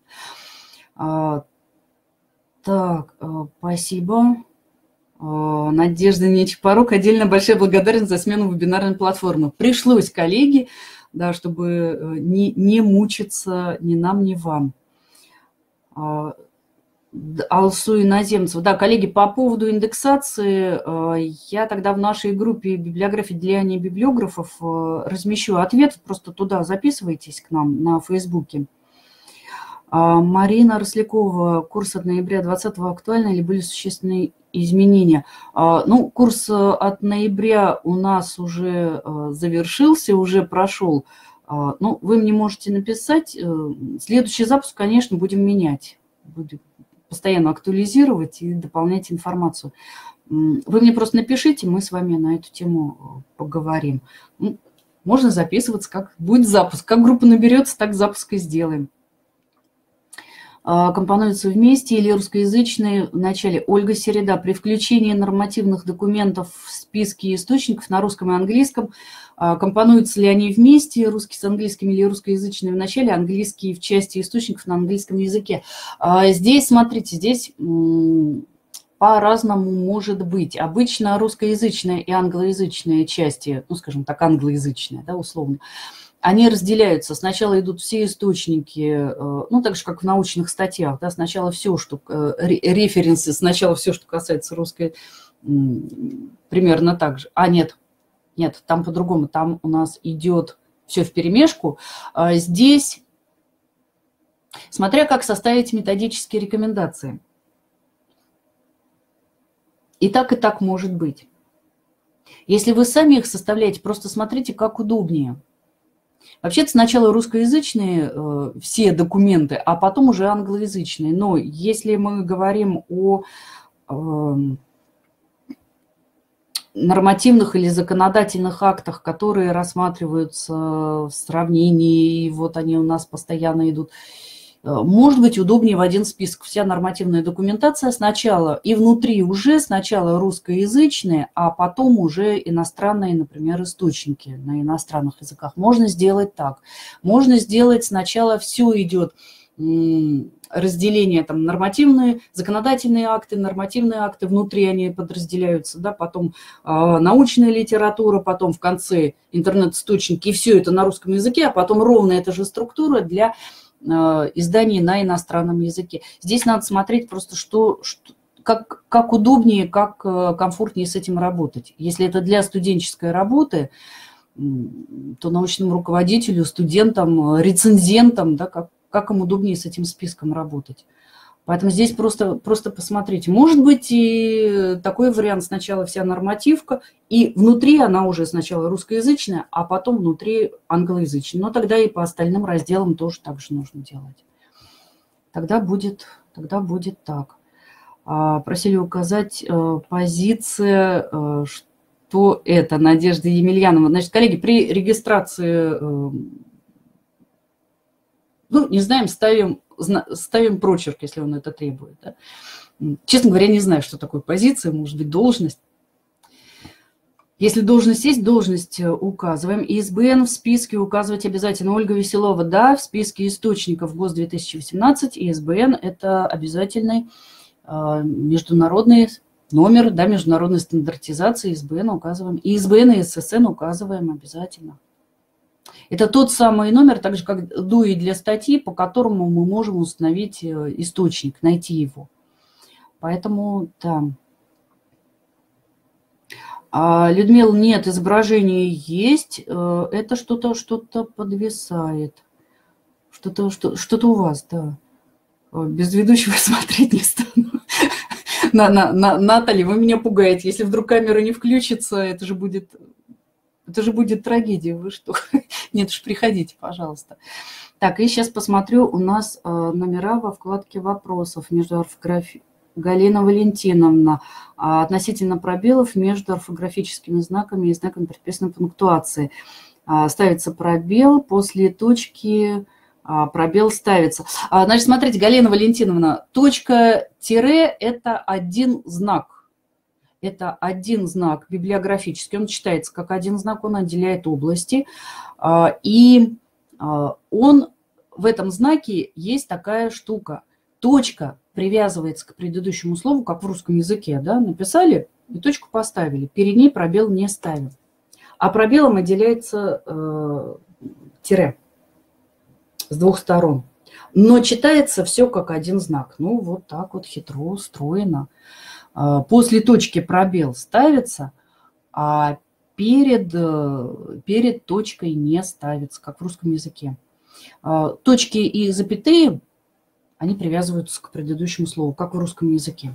Так, спасибо. Надежда Нечапорук. Отдельно большая благодарность за смену вебинарной платформы. Пришлось, коллеги, да, чтобы не мучиться ни нам, ни вам. Алсу Иноземцев. Да, коллеги, по поводу индексации, я тогда в нашей группе библиографии для небиблиографов размещу ответ. Просто туда записывайтесь к нам на Фейсбуке. Марина Рослякова. Курс от ноября 2020 актуальны или были существенные изменения? Ну, курс от ноября у нас уже завершился, уже прошел. Ну, вы мне можете написать. Следующий запуск, конечно, будем менять. Будем постоянно актуализировать и дополнять информацию. Вы мне просто напишите, мы с вами на эту тему поговорим. Можно записываться, как будет запуск. Как группа наберется, так запуск и сделаем. Компонуются вместе или русскоязычные в начале. Ольга Середа. При включении нормативных документов в списке источников на русском и английском, компонуются ли они вместе, русский с английским или русскоязычные в начале, английский в части источников на английском языке? Здесь, смотрите, здесь по-разному может быть. Обычно русскоязычные и англоязычные части, ну, скажем так, англоязычные, да, условно, они разделяются. Сначала идут все источники, ну, так же, как в научных статьях, да, сначала все, что референсы, сначала все, что касается русской, примерно так же. Нет, там по-другому, там у нас идет все вперемешку. Здесь, смотря как составить методические рекомендации. И так может быть. Если вы сами их составляете, просто смотрите, как удобнее. Вообще-то сначала русскоязычные все документы, а потом уже англоязычные. Но если мы говорим о нормативных или законодательных актах, которые рассматриваются в сравнении, и вот они у нас постоянно идут, может быть, удобнее в один список вся нормативная документация сначала, и внутри уже сначала русскоязычные, а потом уже иностранные, например, источники на иностранных языках. Можно сделать так. Можно сделать сначала все идет разделение, там, нормативные, законодательные акты, внутри они подразделяются, да, потом научная литература, потом в конце интернет-источники, и все это на русском языке, а потом ровно эта же структура для изданий на иностранном языке. Здесь надо смотреть просто, как удобнее, как комфортнее с этим работать. Если это для студенческой работы, то научному руководителю, студентам, рецензентам, да, как им удобнее с этим списком работать. Поэтому здесь просто посмотрите. Может быть и такой вариант: сначала вся нормативка, и внутри она уже сначала русскоязычная, а потом внутри англоязычная. Но тогда и по остальным разделам тоже так же нужно делать. Тогда будет так. Просили указать позиция, что это, Надежда Емельянова. Значит, коллеги, при регистрации, не знаем, ставим прочерк, если он это требует. Да? Честно говоря, не знаю, что такое позиция, может быть, должность. Если должность есть, должность указываем. ИСБН в списке указывать обязательно. Ольга Веселова, да, в списке источников ГОС 2018 ИСБН – это обязательный международный номер, да, международной стандартизации. ИСБН указываем. ИСБН и ССН указываем обязательно. Это тот самый номер, так же как ДУИ для статьи, по которому мы можем установить источник, найти его. Поэтому, да. Людмила, нет, изображение есть. Это что-то подвисает. Что-то у вас, да. Без ведущего смотреть не стану. Наталья, вы меня пугаете. Если вдруг камера не включится, это же будет трагедия. Вы что? Нет уж, приходите, пожалуйста. Так, и сейчас посмотрю, у нас номера во вкладке вопросов между орфографией. Галина Валентиновна, относительно пробелов между орфографическими знаками и знаками предписанной пунктуации. Ставится пробел, после точки пробел ставится. Значит, смотрите, Галина Валентиновна, точка-тире – это один знак. Это один знак библиографический, он читается как один знак, он отделяет области. И он, в этом знаке есть такая штука. Точка привязывается к предыдущему слову, как в русском языке, да, написали и точку поставили, перед ней пробел не ставим. А пробелом отделяется тире с двух сторон. Но читается все как один знак. Ну, вот так вот хитро устроено. После точки пробел ставится, а перед точкой не ставится, как в русском языке. Точки и запятые, они привязываются к предыдущему слову, как в русском языке.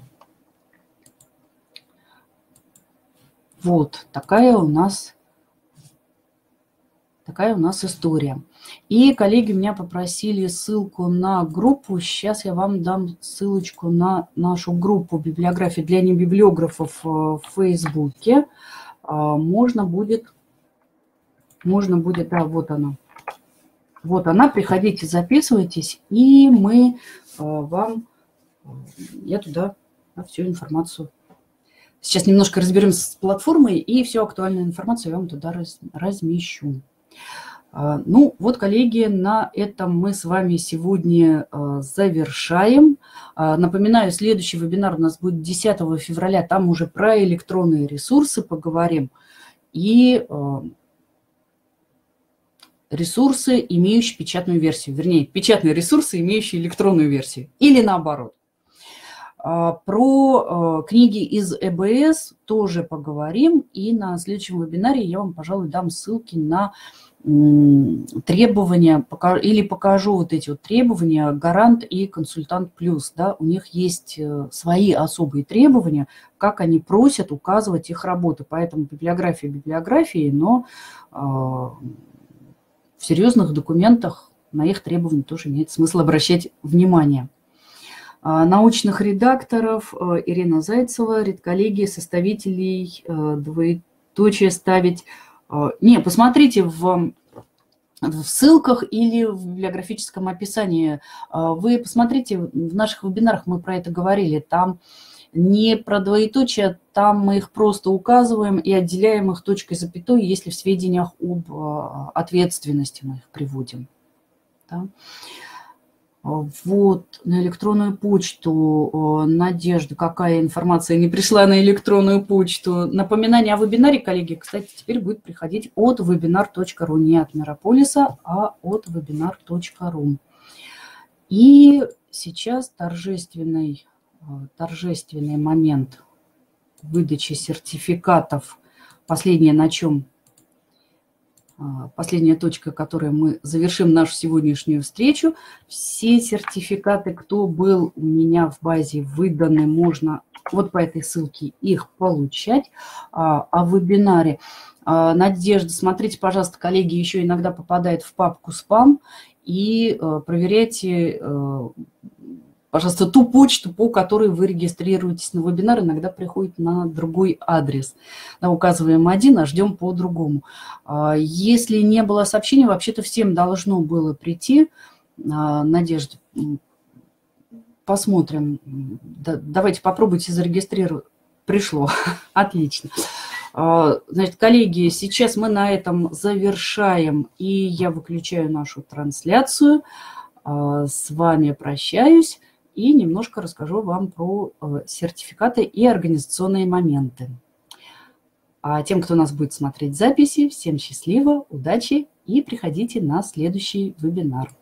Вот, такая у нас история. И коллеги меня попросили ссылку на группу. Сейчас я вам дам ссылочку на нашу группу библиографии для небиблиографов в Фейсбуке. Можно будет, да, вот она. Вот она, приходите, записывайтесь, и я туда всю информацию. Сейчас немножко разберемся с платформой, и всю актуальную информацию я вам туда размещу. Ну, вот, коллеги, на этом мы с вами сегодня завершаем. Напоминаю, следующий вебинар у нас будет 10 февраля, там уже про электронные ресурсы поговорим. И ресурсы, имеющие печатную версию. Вернее, печатные ресурсы, имеющие электронную версию. Или наоборот. Про книги из ЭБС тоже поговорим. И на следующем вебинаре я вам, пожалуй, дам ссылки на требования, или покажу вот эти вот требования Гарант и Консультант Плюс. Да, у них есть свои особые требования, как они просят указывать их работы. Поэтому библиография библиографии, но в серьезных документах на их требования тоже имеет смысл обращать внимание. Научных редакторов Ирина Зайцева, редколлегия составителей, двоеточие ставить. Не, посмотрите в ссылках или в библиографическом описании. Вы посмотрите, в наших вебинарах мы про это говорили. Там не про двоеточие, там мы их просто указываем и отделяем их точкой запятой, если в сведениях об ответственности мы их приводим. Да? Вот, на электронную почту. Надежда, какая информация не пришла на электронную почту. Напоминание о вебинаре, коллеги, кстати, теперь будет приходить от webinar.ru, не от Мирополиса, а от webinar.ru. И сейчас торжественный момент выдачи сертификатов. Последнее, на чем... Последняя точка, которой мы завершим нашу сегодняшнюю встречу. Все сертификаты, кто был у меня в базе выданы, можно вот по этой ссылке их получать. О вебинаре. Надежда, смотрите, пожалуйста, коллеги, еще иногда попадает в папку спам. И проверяйте, пожалуйста, ту почту, по которой вы регистрируетесь на вебинар, иногда приходит на другой адрес. Да, указываем один, а ждем по другому. Если не было сообщения, вообще-то всем должно было прийти. Надежда, посмотрим. Давайте попробуйте зарегистрировать. Пришло. Отлично. Значит, коллеги, сейчас мы на этом завершаем, и я выключаю нашу трансляцию. С вами прощаюсь. И немножко расскажу вам про сертификаты и организационные моменты. А тем, кто нас будет смотреть записи, всем счастливо, удачи и приходите на следующий вебинар.